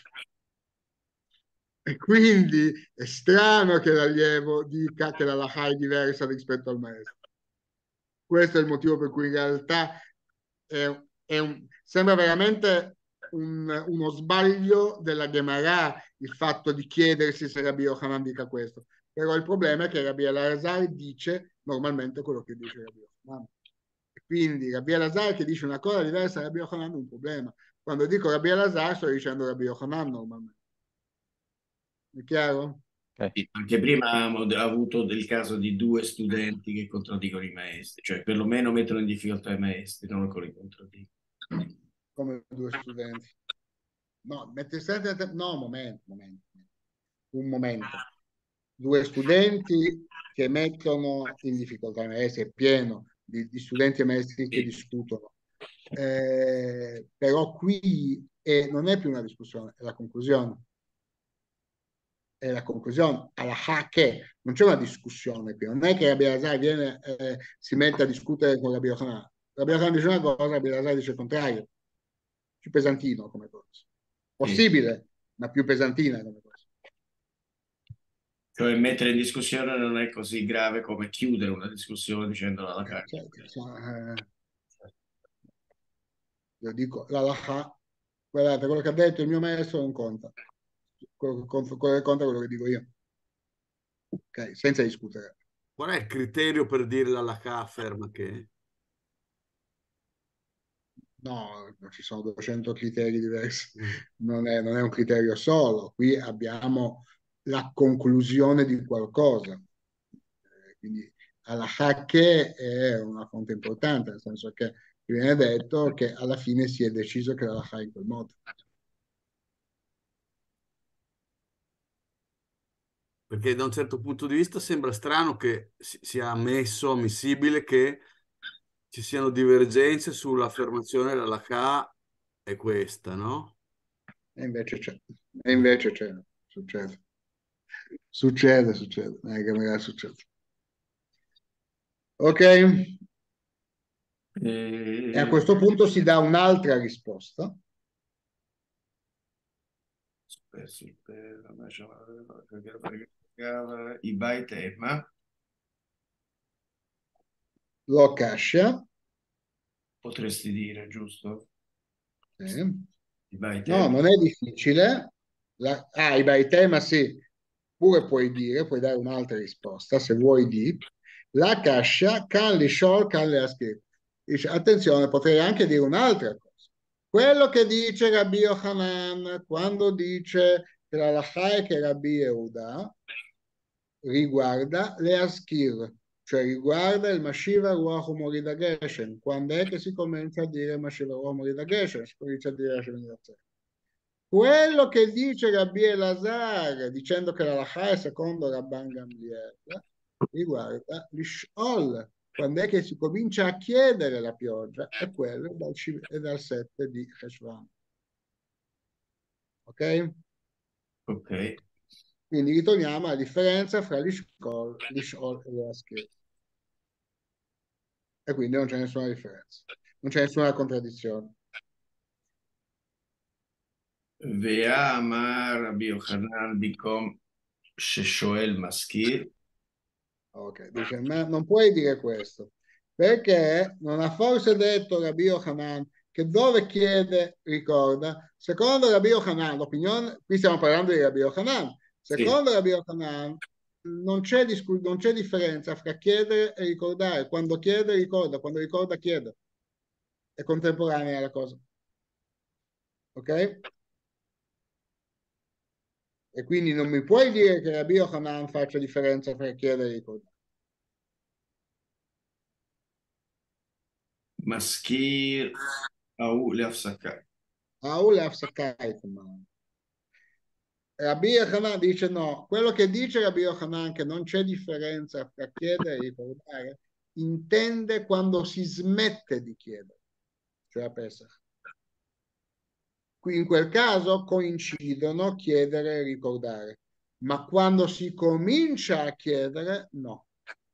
E quindi è strano che l'allievo dica che la halakha è diversa rispetto al maestro. Questo è il motivo per cui in realtà è, è un, sembra veramente un, uno sbaglio della Gemara il fatto di chiedersi se Rabbi Yochanan dica questo. Però il problema è che Rabbi Elazar dice normalmente quello che dice Rabbi Yochanan. E quindi Rabbi Elazar che dice una cosa diversa da Rabbi Yochanan è un problema. Quando dico Rabbi Elazar sto dicendo Rabbi Yochanan normalmente. È chiaro? Ok. Anche prima abbiamo avuto del caso di due studenti che contraddicono i maestri, cioè perlomeno mettono in difficoltà i maestri, non ancora li contraddicono. Come due studenti. No, mettersi a te- no, momento, momento, un momento. Due studenti che mettono in difficoltà i maestri, è pieno di, di studenti e maestri che Sì. discutono. Eh, però qui è- non è più una discussione, è la conclusione. È la conclusione, alla che non c'è una discussione qui, non è che Rabbi Elazar viene, eh, si mette a discutere con Rabbi Yochanan. Rabbi Yochanan dice una cosa, Rabbi Elazar dice il contrario, più pesantino come cosa. Sì. Possibile, ma più pesantina come cosa. Cioè mettere in discussione non è così grave come chiudere una discussione dicendola alla Eh, carta. cioè, cioè, eh, io dico, la laha, guardate, quello che ha detto il mio maestro non conta. Quello che conta, quello che conta è quello che dico io. Ok, senza discutere. Qual è il criterio per dire la halakha afferma che... No, ci sono duecento criteri diversi, Mm. non è, non è un criterio solo, qui abbiamo la conclusione di qualcosa. Eh, Quindi alla che è una fonte importante, nel senso che viene detto che alla fine si è deciso che la è in quel modo. Perché da un certo punto di vista sembra strano che si- sia ammesso, ammissibile che ci siano divergenze sull'affermazione della halakha è questa, no? E invece c'è, e invece c'è, succede. Succede, succede, non è che magari succede. Ok? E a E... questo punto si dà un'altra risposta. I bai tema. Lo cascia. Potresti dire, giusto? Eh. I bai No, tema. non è difficile. La, ah, i bei tema sì, pure puoi dire, puoi dare un'altra risposta se vuoi di la cascia, can li shol, can le aschir. Dice, attenzione, potrei anche dire un'altra cosa. Quello che dice Rabbi Yochanan quando dice che la lacha è che Rabbi Yehuda riguarda le aschir, cioè riguarda il Mashiva Ruach Umorida Geshem. Quando è che si comincia a dire Mashiva Ruach Umorida Geshem? Si comincia a dire Hashem Yirtzeh. Quello che dice Rabbi Elazar dicendo che la halakha è secondo Rabban Gamliel riguarda l'Ishol, quando è che si comincia a chiedere la pioggia, è quello dal, è dal sette di Cheshvan. Ok? Ok. Quindi ritorniamo alla differenza fra l'Ishol, l'Ishol e l'Askir. E quindi non c'è nessuna differenza, non c'è nessuna contraddizione. Ve'amar Rabbi Yochanan bikom sheshoel maskir. Ok, dice, ma non puoi dire questo, perché non ha forse detto Rabbi Yochanan che dove chiede ricorda, secondo Rabbi Yochanan, l'opinione, qui stiamo parlando di Rabbi Yochanan, Sì. secondo Rabbi Yochanan non c'è discu- non c'è differenza fra chiedere e ricordare. Quando chiede, ricorda, quando ricorda, chiede. È contemporanea la cosa. Ok? E quindi non mi puoi dire che Rabbi Yochanan faccia differenza fra chiedere e ricordare. מזכיר ההוא להפסקה. ההוא להפסקה התאמן. Rabbi Yochanan dice no, quello che dice Rabbi Yochanan che non c'è differenza fra chiedere e ricordare, intende quando si smette di chiedere, cioè a Pesach. Qui in quel caso coincidono chiedere e ricordare, ma quando si comincia a chiedere, no.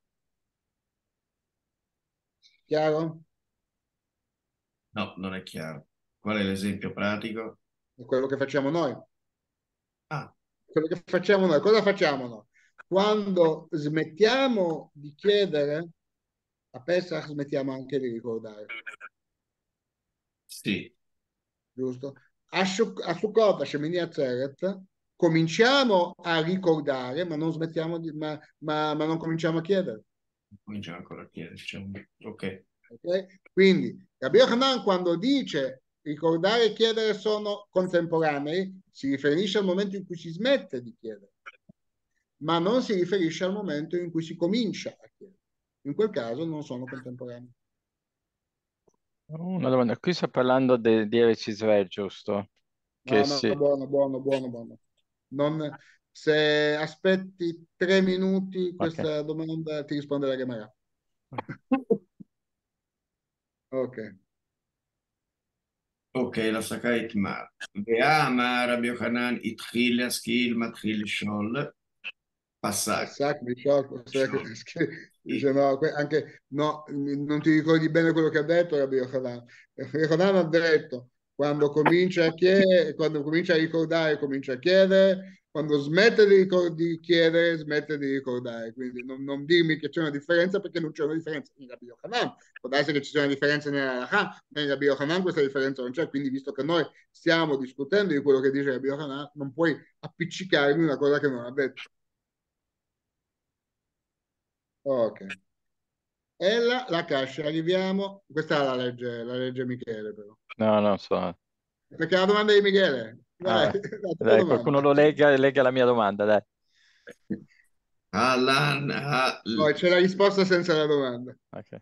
Chiaro? No, non è chiaro. Qual è l'esempio pratico? È quello che facciamo noi. Ah, Quello che facciamo noi. Cosa facciamo noi? Quando smettiamo di chiedere, a Pesach smettiamo anche di ricordare. sì. Giusto? A, Shuk- a Sukkot, a Shemini Atzeret, cominciamo a ricordare, ma non smettiamo di, ma, ma, ma non cominciamo a chiedere. Cominciamo ancora a chiedere. Diciamo. Ok. Okay? Quindi, Rabbi Yochanan quando dice ricordare e chiedere sono contemporanei, si riferisce al momento in cui si smette di chiedere, ma non si riferisce al momento in cui si comincia a chiedere. In quel caso non sono contemporanei. Una domanda, qui sto parlando de- di Eretz Israel, giusto? Che No, no, sì, buono, buono, buono, buono. Non, se aspetti tre minuti, ok. questa domanda ti risponde la Gemara. Ok. אוקיי, להפסקה התמר. ואמר רבי יוחנן, התחיל להשכיל, מתחיל לשאול, פסק. Sacco di sciocco, dice no, que- anche no, non ti ricordi bene quello che ha detto Rabbi Yochanan. Rabbi Yochanan ha detto quando comincia a chiedere, quando comincia a ricordare, comincia a chiedere, quando smette di, ricor- di chiedere, smette di ricordare. Quindi non, non dirmi che c'è una differenza perché non c'è una differenza in Rabbi Yochanan. Può darsi che ci sia una differenza nella Halakha, ma in Rabbi Yochanan questa differenza non c'è. Quindi visto che noi stiamo discutendo di quello che dice Rabbi Yochanan, non puoi appiccicarmi una cosa che non ha detto. Ok. E la, la Kasha, arriviamo. Questa è la legge, la legge Michele, però. No, non so. Perché la domanda di Michele, dai, Ah, la tua dai, qualcuno domanda. lo lega e lega la mia domanda, dai. אהלן, Poi c'è la risposta senza la domanda. Ok.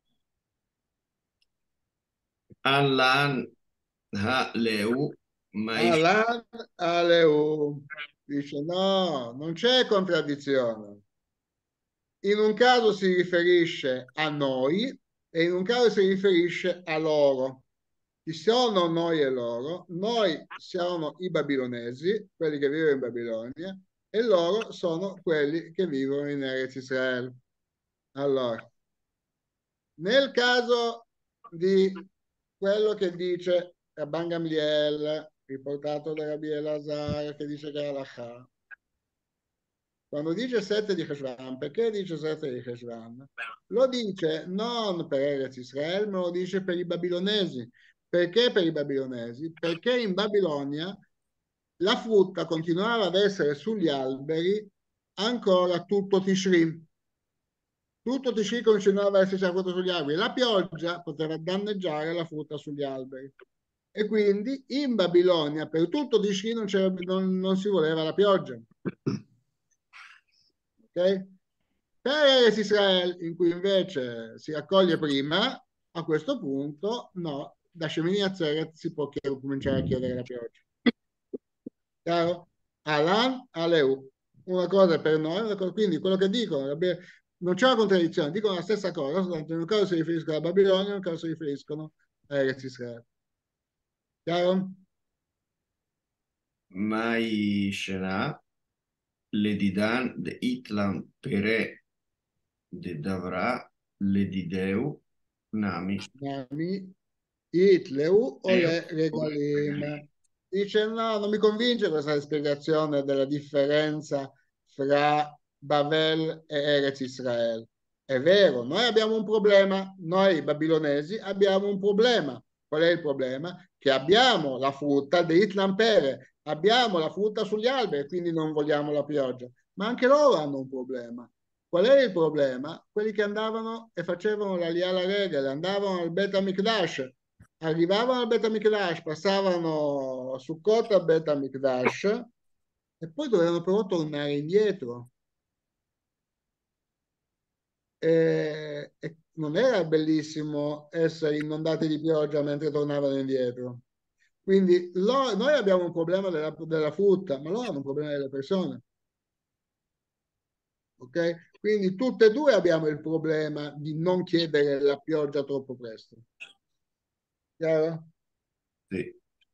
אהלן, הלאו, מה Alan Aleu dice no, non c'è contraddizione. In un caso si riferisce a noi e in un caso si riferisce a loro. Chi sono noi e loro? Noi siamo i babilonesi, quelli che vivono in Babilonia, e loro sono quelli che vivono in Eretz Israele. Allora, nel caso di quello che dice Rabban Gamliel, riportato da Rabbi Elazar, che dice che è halakha, quando dice sette di Cheshvan, perché dice sette di Cheshvan? Lo dice non per Eretz Israele, ma lo dice per i babilonesi. Perché per i babilonesi? Perché in Babilonia la frutta continuava ad essere sugli alberi ancora tutto Tishri. Tutto Tishri continuava ad esserci la frutta sugli alberi. La pioggia poteva danneggiare la frutta sugli alberi. E quindi in Babilonia per tutto Tishri non, non, non si voleva la pioggia. Ok? Per Eretz Israele, in cui invece si raccoglie prima, a questo punto no, da Shemini Atzeret si può cominciare a chiedere la pioggia. Chiaro? Alan, Aleu. Una cosa è per noi, una cosa, quindi quello che dicono, non c'è una contraddizione, dicono la stessa cosa, soltanto in un caso si riferiscono a Babilonia, in un caso si riferiscono a Eretz Israele. Chiaro? מהי שנה? לדידן דאיתלם פרא דדברה לדידהו נמי. Nami, Itleu o le regalim. Dice no, non mi convince questa spiegazione della differenza fra Bavel e Eretz Israele. È vero, noi abbiamo un problema, noi babilonesi abbiamo un problema. Qual è il problema? Che abbiamo la frutta di Itlampere, abbiamo la frutta sugli alberi, quindi non vogliamo la pioggia. ma anche loro hanno un problema. Qual è il problema? Quelli che andavano e facevano la Liala Regel, andavano al Bet HaMikdash, arrivavano al Bet HaMikdash, passavano a Sukkot al Bet HaMikdash e poi dovevano però tornare indietro. E, e non era bellissimo essere inondati di pioggia mentre tornavano indietro. Quindi lo, noi abbiamo un problema della, della frutta, ma loro hanno un problema delle persone. Ok? Quindi tutte e due abbiamo il problema di non chiedere la pioggia troppo presto. Chiaro? Sì.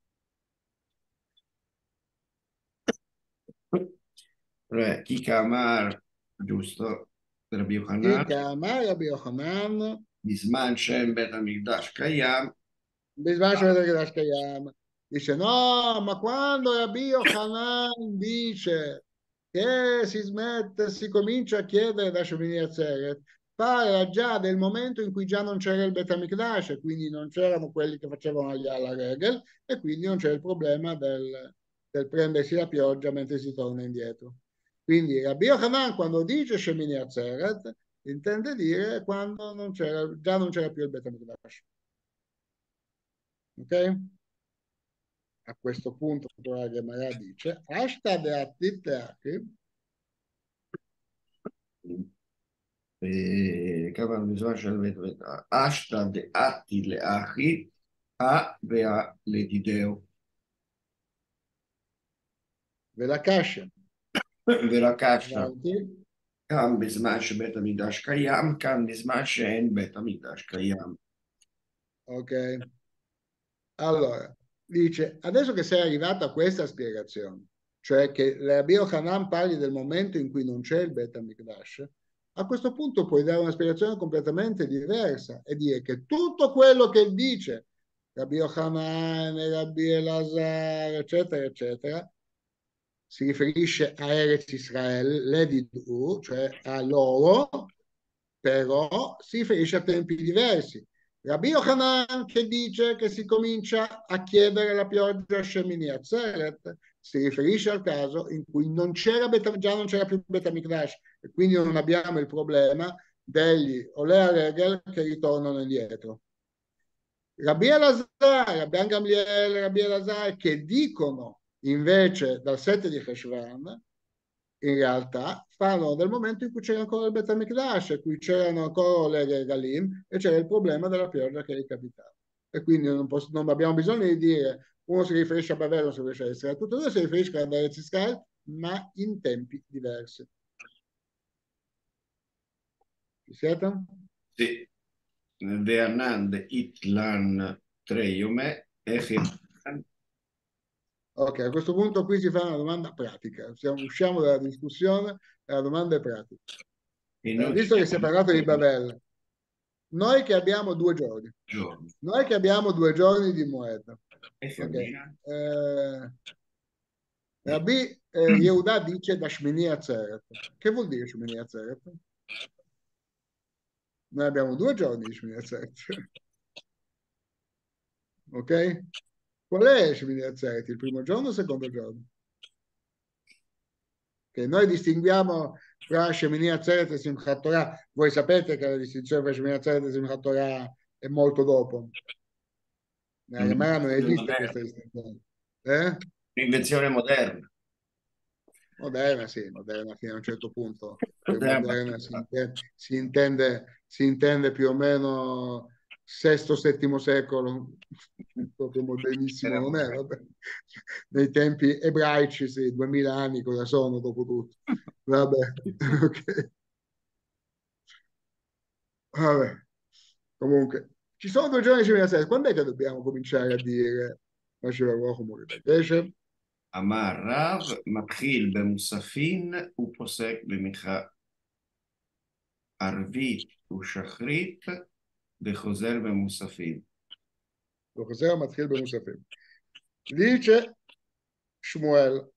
Allora, Kika Amar, giusto? Rabbi Yochanan, Ika Amar Rabbi Yochanan, Bisman Shem Bet HaMikdash Kayam, bisogna vedere che la Shkayam dice no, ma quando Rabbi Yochanan dice che si smette, si comincia a chiedere da Shemini Atzeret, parla già del momento in cui già non c'era il Bet HaMikdash, quindi non c'erano quelli che facevano gli alla regel e quindi non c'è il problema del, del prendersi la pioggia mentre si torna indietro. Quindi Rabbi Yochanan quando dice Shemini Atzeret intende dire quando non c'era, già non c'era più il Bet HaMikdash. Ok? A questo punto la Gemara dice Ashta de Atit Leachi, Kavan Bisman Shem Bet HaMikdash, Ashta de Atti Leachi, A Vea Letideo. ve la kasha. Vera Kasha, Avanti. Kam Bisman Shem Bet HaMikdash Kayam, Kam Bisman Shem Bet HaMikdash Kayam. Ok. Allora, dice, adesso che sei arrivato a questa spiegazione, cioè che Rabbi Yochanan parli del momento in cui non c'è il Bet HaMikdash, a questo punto puoi dare una spiegazione completamente diversa e dire che tutto quello che dice Rabbi Yochanan, Rabbi Elazar, eccetera, eccetera, si riferisce a Eretz Israel, l'Edidu, cioè a loro, però si riferisce a tempi diversi. Rabbi Yochanan che dice che si comincia a chiedere la pioggia a Shemini Atzeret si riferisce al caso in cui non c'era beta, già non c'era più Bet HaMikdash e quindi non abbiamo il problema degli Olea Regel che ritornano indietro. Rabbi Elazar, Rabbi Gamliel, Rabbi Elazar che dicono invece dal sette di Cheshvan in realtà fanno del momento in cui c'era ancora il Bet HaMikdash, in cui c'erano ancora le regalim e c'era il problema della pioggia che è capitata. E quindi non, posso, non abbiamo bisogno di dire uno si riferisce a Bavel, uno si riferisce a Israele, tutti e due si riferiscono ad Eretz Israel, ma in tempi diversi. Ci siete? Sì. Veanand Itlan Treyome, Echiran. Ok, a questo punto qui si fa una domanda pratica. Siamo, usciamo dalla discussione e la domanda è pratica. Eh, visto che si è parlato di Bavel, noi che abbiamo due giorni, giorni. noi che abbiamo due giorni di Moed, E okay. eh, Rabbi eh, Yehuda dice da Shmini Atzeret. Che vuol dire Shmini Atzeret? Noi abbiamo due giorni di Shmini Atzeret. Ok? Qual è Shmini Atzeret? Il primo giorno o il secondo giorno? Che noi distinguiamo tra Shemini Atzeret e Simchat Torah. Voi sapete che la distinzione tra Shemini Atzeret e Simchat Torah è molto dopo. Nella Gemara non esiste questa distinzione. Eh? L'invenzione moderna. Moderna, sì, moderna fino a un certo punto. Per moderna si intende, si intende, si intende più o meno sesto, settimo secolo, proprio modernissimo non è, vabbè. Nei tempi ebraici, sì, duemila anni cosa sono dopo tutto. Vabbè, ok. Vabbè. Comunque, ci sono due giorni di Shemini. Quando è che dobbiamo cominciare a dire אמר רב, מתחיל במוספין ופוסק במנחה ערבית ושחרית וחוזר במוספין. וחוזר מתחיל במוספים. Dice Shmuel,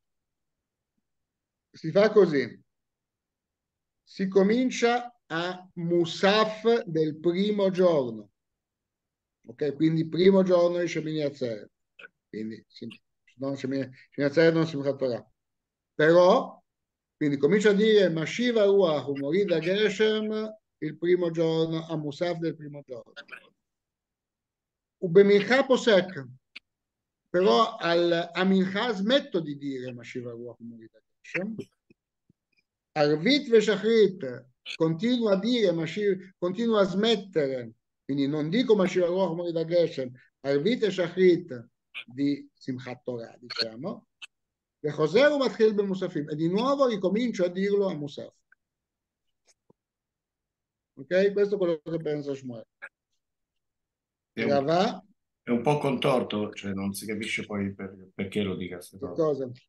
si fa così, si comincia a Musaf del primo giorno, ok? Quindi primo giorno di Shemini Atzeret, quindi non Shemini Atzeret non si tratta. Però Quindi comincia a dire Mashiva Ruach Umorida Geshem il primo giorno, a Musaf del primo giorno. Ubemincha Posek, però al Amincha smetto di dire Mashiva Ruach Umorida Geshem. Arvit Veshachrit continua a dire, Mashiv, continua a smettere, quindi non dico Mashiva Ruach Umorida Geshem, Arvit e Shachrit di Simchat Torah, diciamo. E di nuovo ricomincio a dirlo a Musaf. Ok? Questo è quello che pensa Shmuel. È un, Ravà, è un po' contorto, cioè non si capisce poi per- perché lo dica queste che cose. cosa?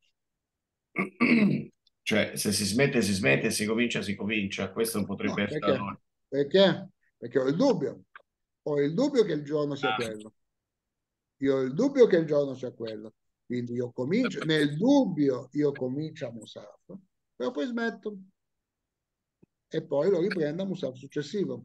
Cioè, se si smette, si smette, si comincia, si comincia. Questo non potrebbe No, essere perché? allora. Perché? Perché ho il dubbio. Ho il dubbio che il giorno sia Ah. quello. Io ho il dubbio che il giorno sia quello. Quindi io comincio, nel dubbio io comincio a Musaf, però poi smetto. E poi lo riprendo a Musaf successivo.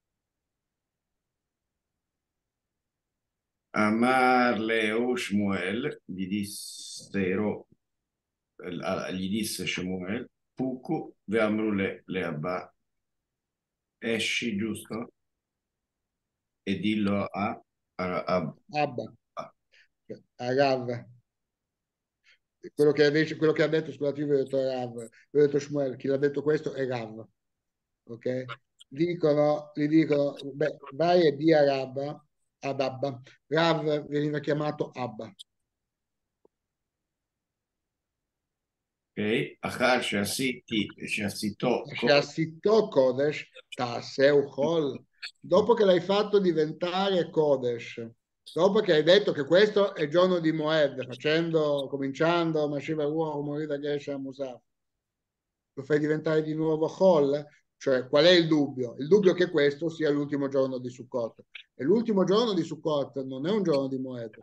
Amar Leo Shmuel, gli dissero, eh, gli disse Shmuel, Puku, veamru le, le abba, esci, giusto? E dillo a, a, a, Abba, a- Arav. Quello che, invece, quello che ha detto, scusate, io vi ho detto Rav, vi ho detto Shmuel, chi l'ha detto questo è Rav. Ok? Dicono, gli dicono, beh, vai e di Arab ad Abba. Rav veniva chiamato Abba. ok? Achar Shasiti, Shasito, Shassito Kodesh, Taseu Chol. Dopo che l'hai fatto diventare Kodesh, dopo che hai detto che questo è il giorno di Moed, facendo, cominciando, Mashiva Ruach, Morida Gesha Musaf, lo fai diventare di nuovo Chol, cioè qual è il dubbio? Il dubbio è che questo sia l'ultimo giorno di Sukkot. E l'ultimo giorno di Sukkot non è un giorno di Moed.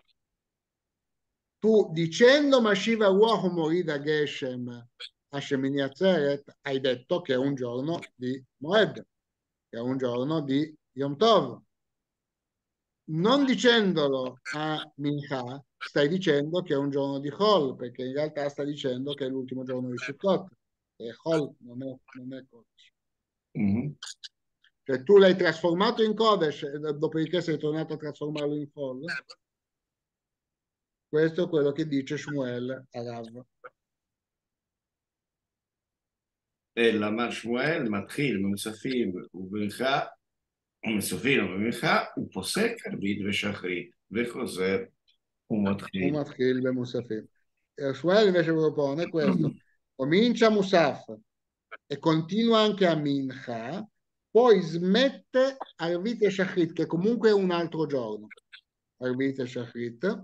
Tu dicendo Mashiva Ruach Morida Geshem a Shemini Atzeret hai detto che è un giorno di Moed, che è un giorno di Yom Tov. Non dicendolo a Mincha, stai dicendo che è un giorno di Chol, perché in realtà stai dicendo che è l'ultimo giorno di Sukkot. E Chol non è, non è Kodesh. Mhm. Cioè tu l'hai trasformato in Kodesh e dopodiché sei tornato a trasformarlo in Chol. Questo è quello che dice Shmuel a Rav. אלא אמר שמואל מתחיל במוספים ובמנחה, ומסופים ובמנחה, הוא פוסק ערבית ושחרית, וחוזר ומתחיל. Umatkil be Musafim. E Shmuel invece propone questo. Comincia Musaf e continua anche a Mincha, poi smette Arvit e Shachrit, che comunque è un altro giorno. Arvit e Shachrit.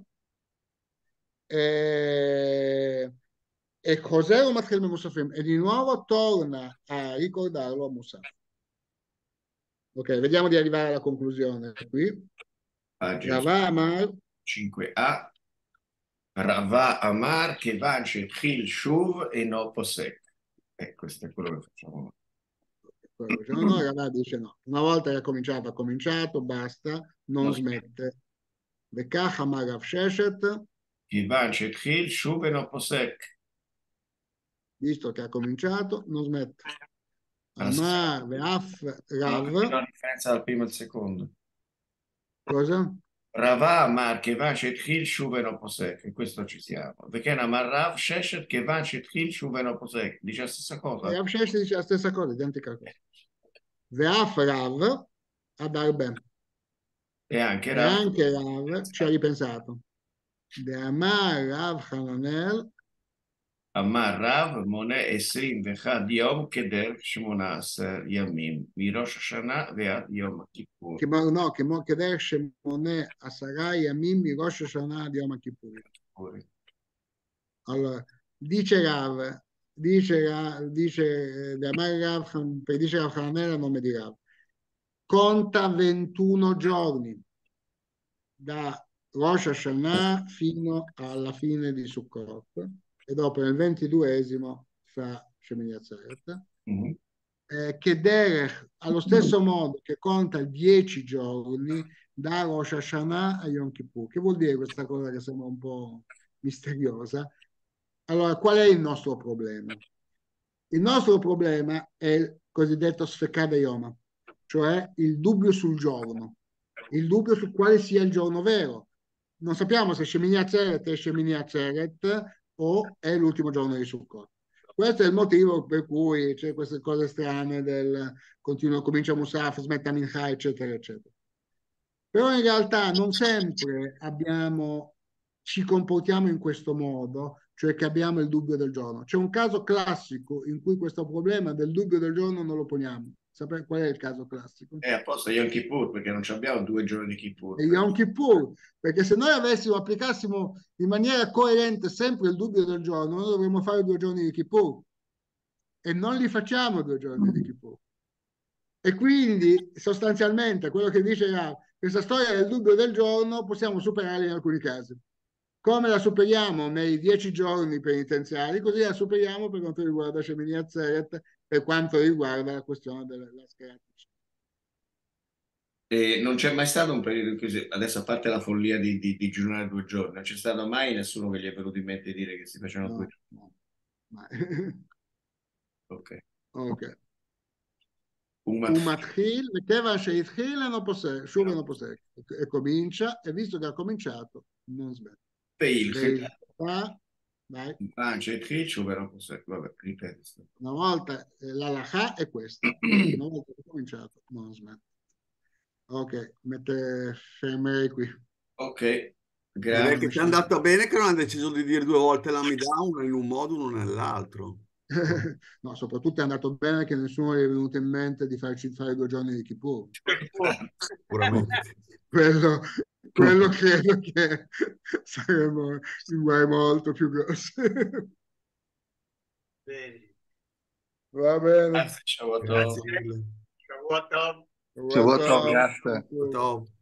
E, e cos'è Umatkil be Musafim? E di nuovo torna a ricordarlo a Musaf. Ok, vediamo di arrivare alla conclusione qui. Pagina Rava Amar, cinque a, Rava Amar che vance Chil Shuv e no Posek. E questo è quello che facciamo. no, no, Rava dice no. Una volta che ha cominciato, ha cominciato, basta, non No. smette. וכך אמר רב ששת, כיוון שהתחיל שוב אינו פוסק. visto che ha cominciato, non smette. Allora, Amar ve'af Rav, la differenza dal primo al secondo. cosa? Rava Amar כיוון שהתחיל שוב אינו פוסק, e questo ci siamo. וכן אמר רב ששת כיוון שהתחיל שוב אינו פוסק. Dice la stessa cosa. Rav Sheshet dice la stessa cosa, identica cosa. Ve'af Rav ad Arbe. E anche E Rav, anche Rav ci ha ripensato. De Amar Rav Hananel, אמר רב מונה עשרים ואחד יום כדרך שמונה עשר ימים, מראש השנה ועד יום הכיפור. che, no, che mo keder shemone asarai yamim mi Rosh Hashanah di Yom Kippur. Allora, dice Rav, dice Rav, dice De Amar Rav, per dice Rav Hananel a nome di Rav, conta ventuno giorni da Rosh Hashanah fino alla fine di Sukkot e dopo nel ventiduesimo fa Shemini Atzeret. Mm-hmm. Eh, che Derech, allo stesso modo che conta dieci giorni da Rosh Hashanah a Yom Kippur. Che vuol dire questa cosa che sembra un po' misteriosa? Allora, qual è il nostro problema? Il nostro problema è il cosiddetto sfekade yoma, cioè il dubbio sul giorno, il dubbio su quale sia il giorno vero. Non sappiamo se Shemini Atzeret è Shemini Atzeret o è l'ultimo giorno di Sukkot. Questo è il motivo per cui c'è queste cose strane del continuo, comincia Musaf, smetta Mincha, eccetera, eccetera. Però in realtà non sempre abbiamo, ci comportiamo in questo modo, cioè che abbiamo il dubbio del giorno. C'è un caso classico in cui questo problema del dubbio del giorno non lo poniamo. Sapete qual è il caso classico? È apposta Yom Kippur, perché non abbiamo due giorni di Kippur. E Yom Kippur, perché se noi avessimo, applicassimo in maniera coerente sempre il dubbio del giorno, noi dovremmo fare due giorni di Kippur. E non li facciamo due giorni di Kippur. E quindi sostanzialmente quello che dice Rav, questa storia del dubbio del giorno possiamo superarla in alcuni casi. Come la superiamo nei dieci giorni penitenziari, così la superiamo per quanto riguarda Shemini Atzeret, per quanto riguarda la questione della scheda. E non c'è mai stato un periodo in cui, adesso a parte la follia di, di, di digiunare due giorni, non c'è stato mai nessuno che gli è venuto in mente di dire che si facevano No, due giorni. no, mai. Ok. Ok. Umat Umatchil, וכיוון שהתחיל אינו פוסק, שוב אינו פוסק, e comincia, e visto che ha cominciato, non smette. Feil, Veilta, vai. Francia e Triccio, però vabbè, ripeto. Una volta eh, la lacha è questa, una volta che ha cominciato, non smette. Ok, mette fermerei qui. Ok, Direi che grazie. ti è andato bene che non hanno deciso di dire due volte la Midà, uno in un modo, uno nell'altro. No, soprattutto è andato bene che nessuno gli è venuto in mente di farci fare due giorni di Kippur. Sicuramente. Quello, quello credo che saremo in guai molto più grossi. Va bene. Grazie, ciao a tutti. Grazie mille. Shavuot tov, grazie. Ciao.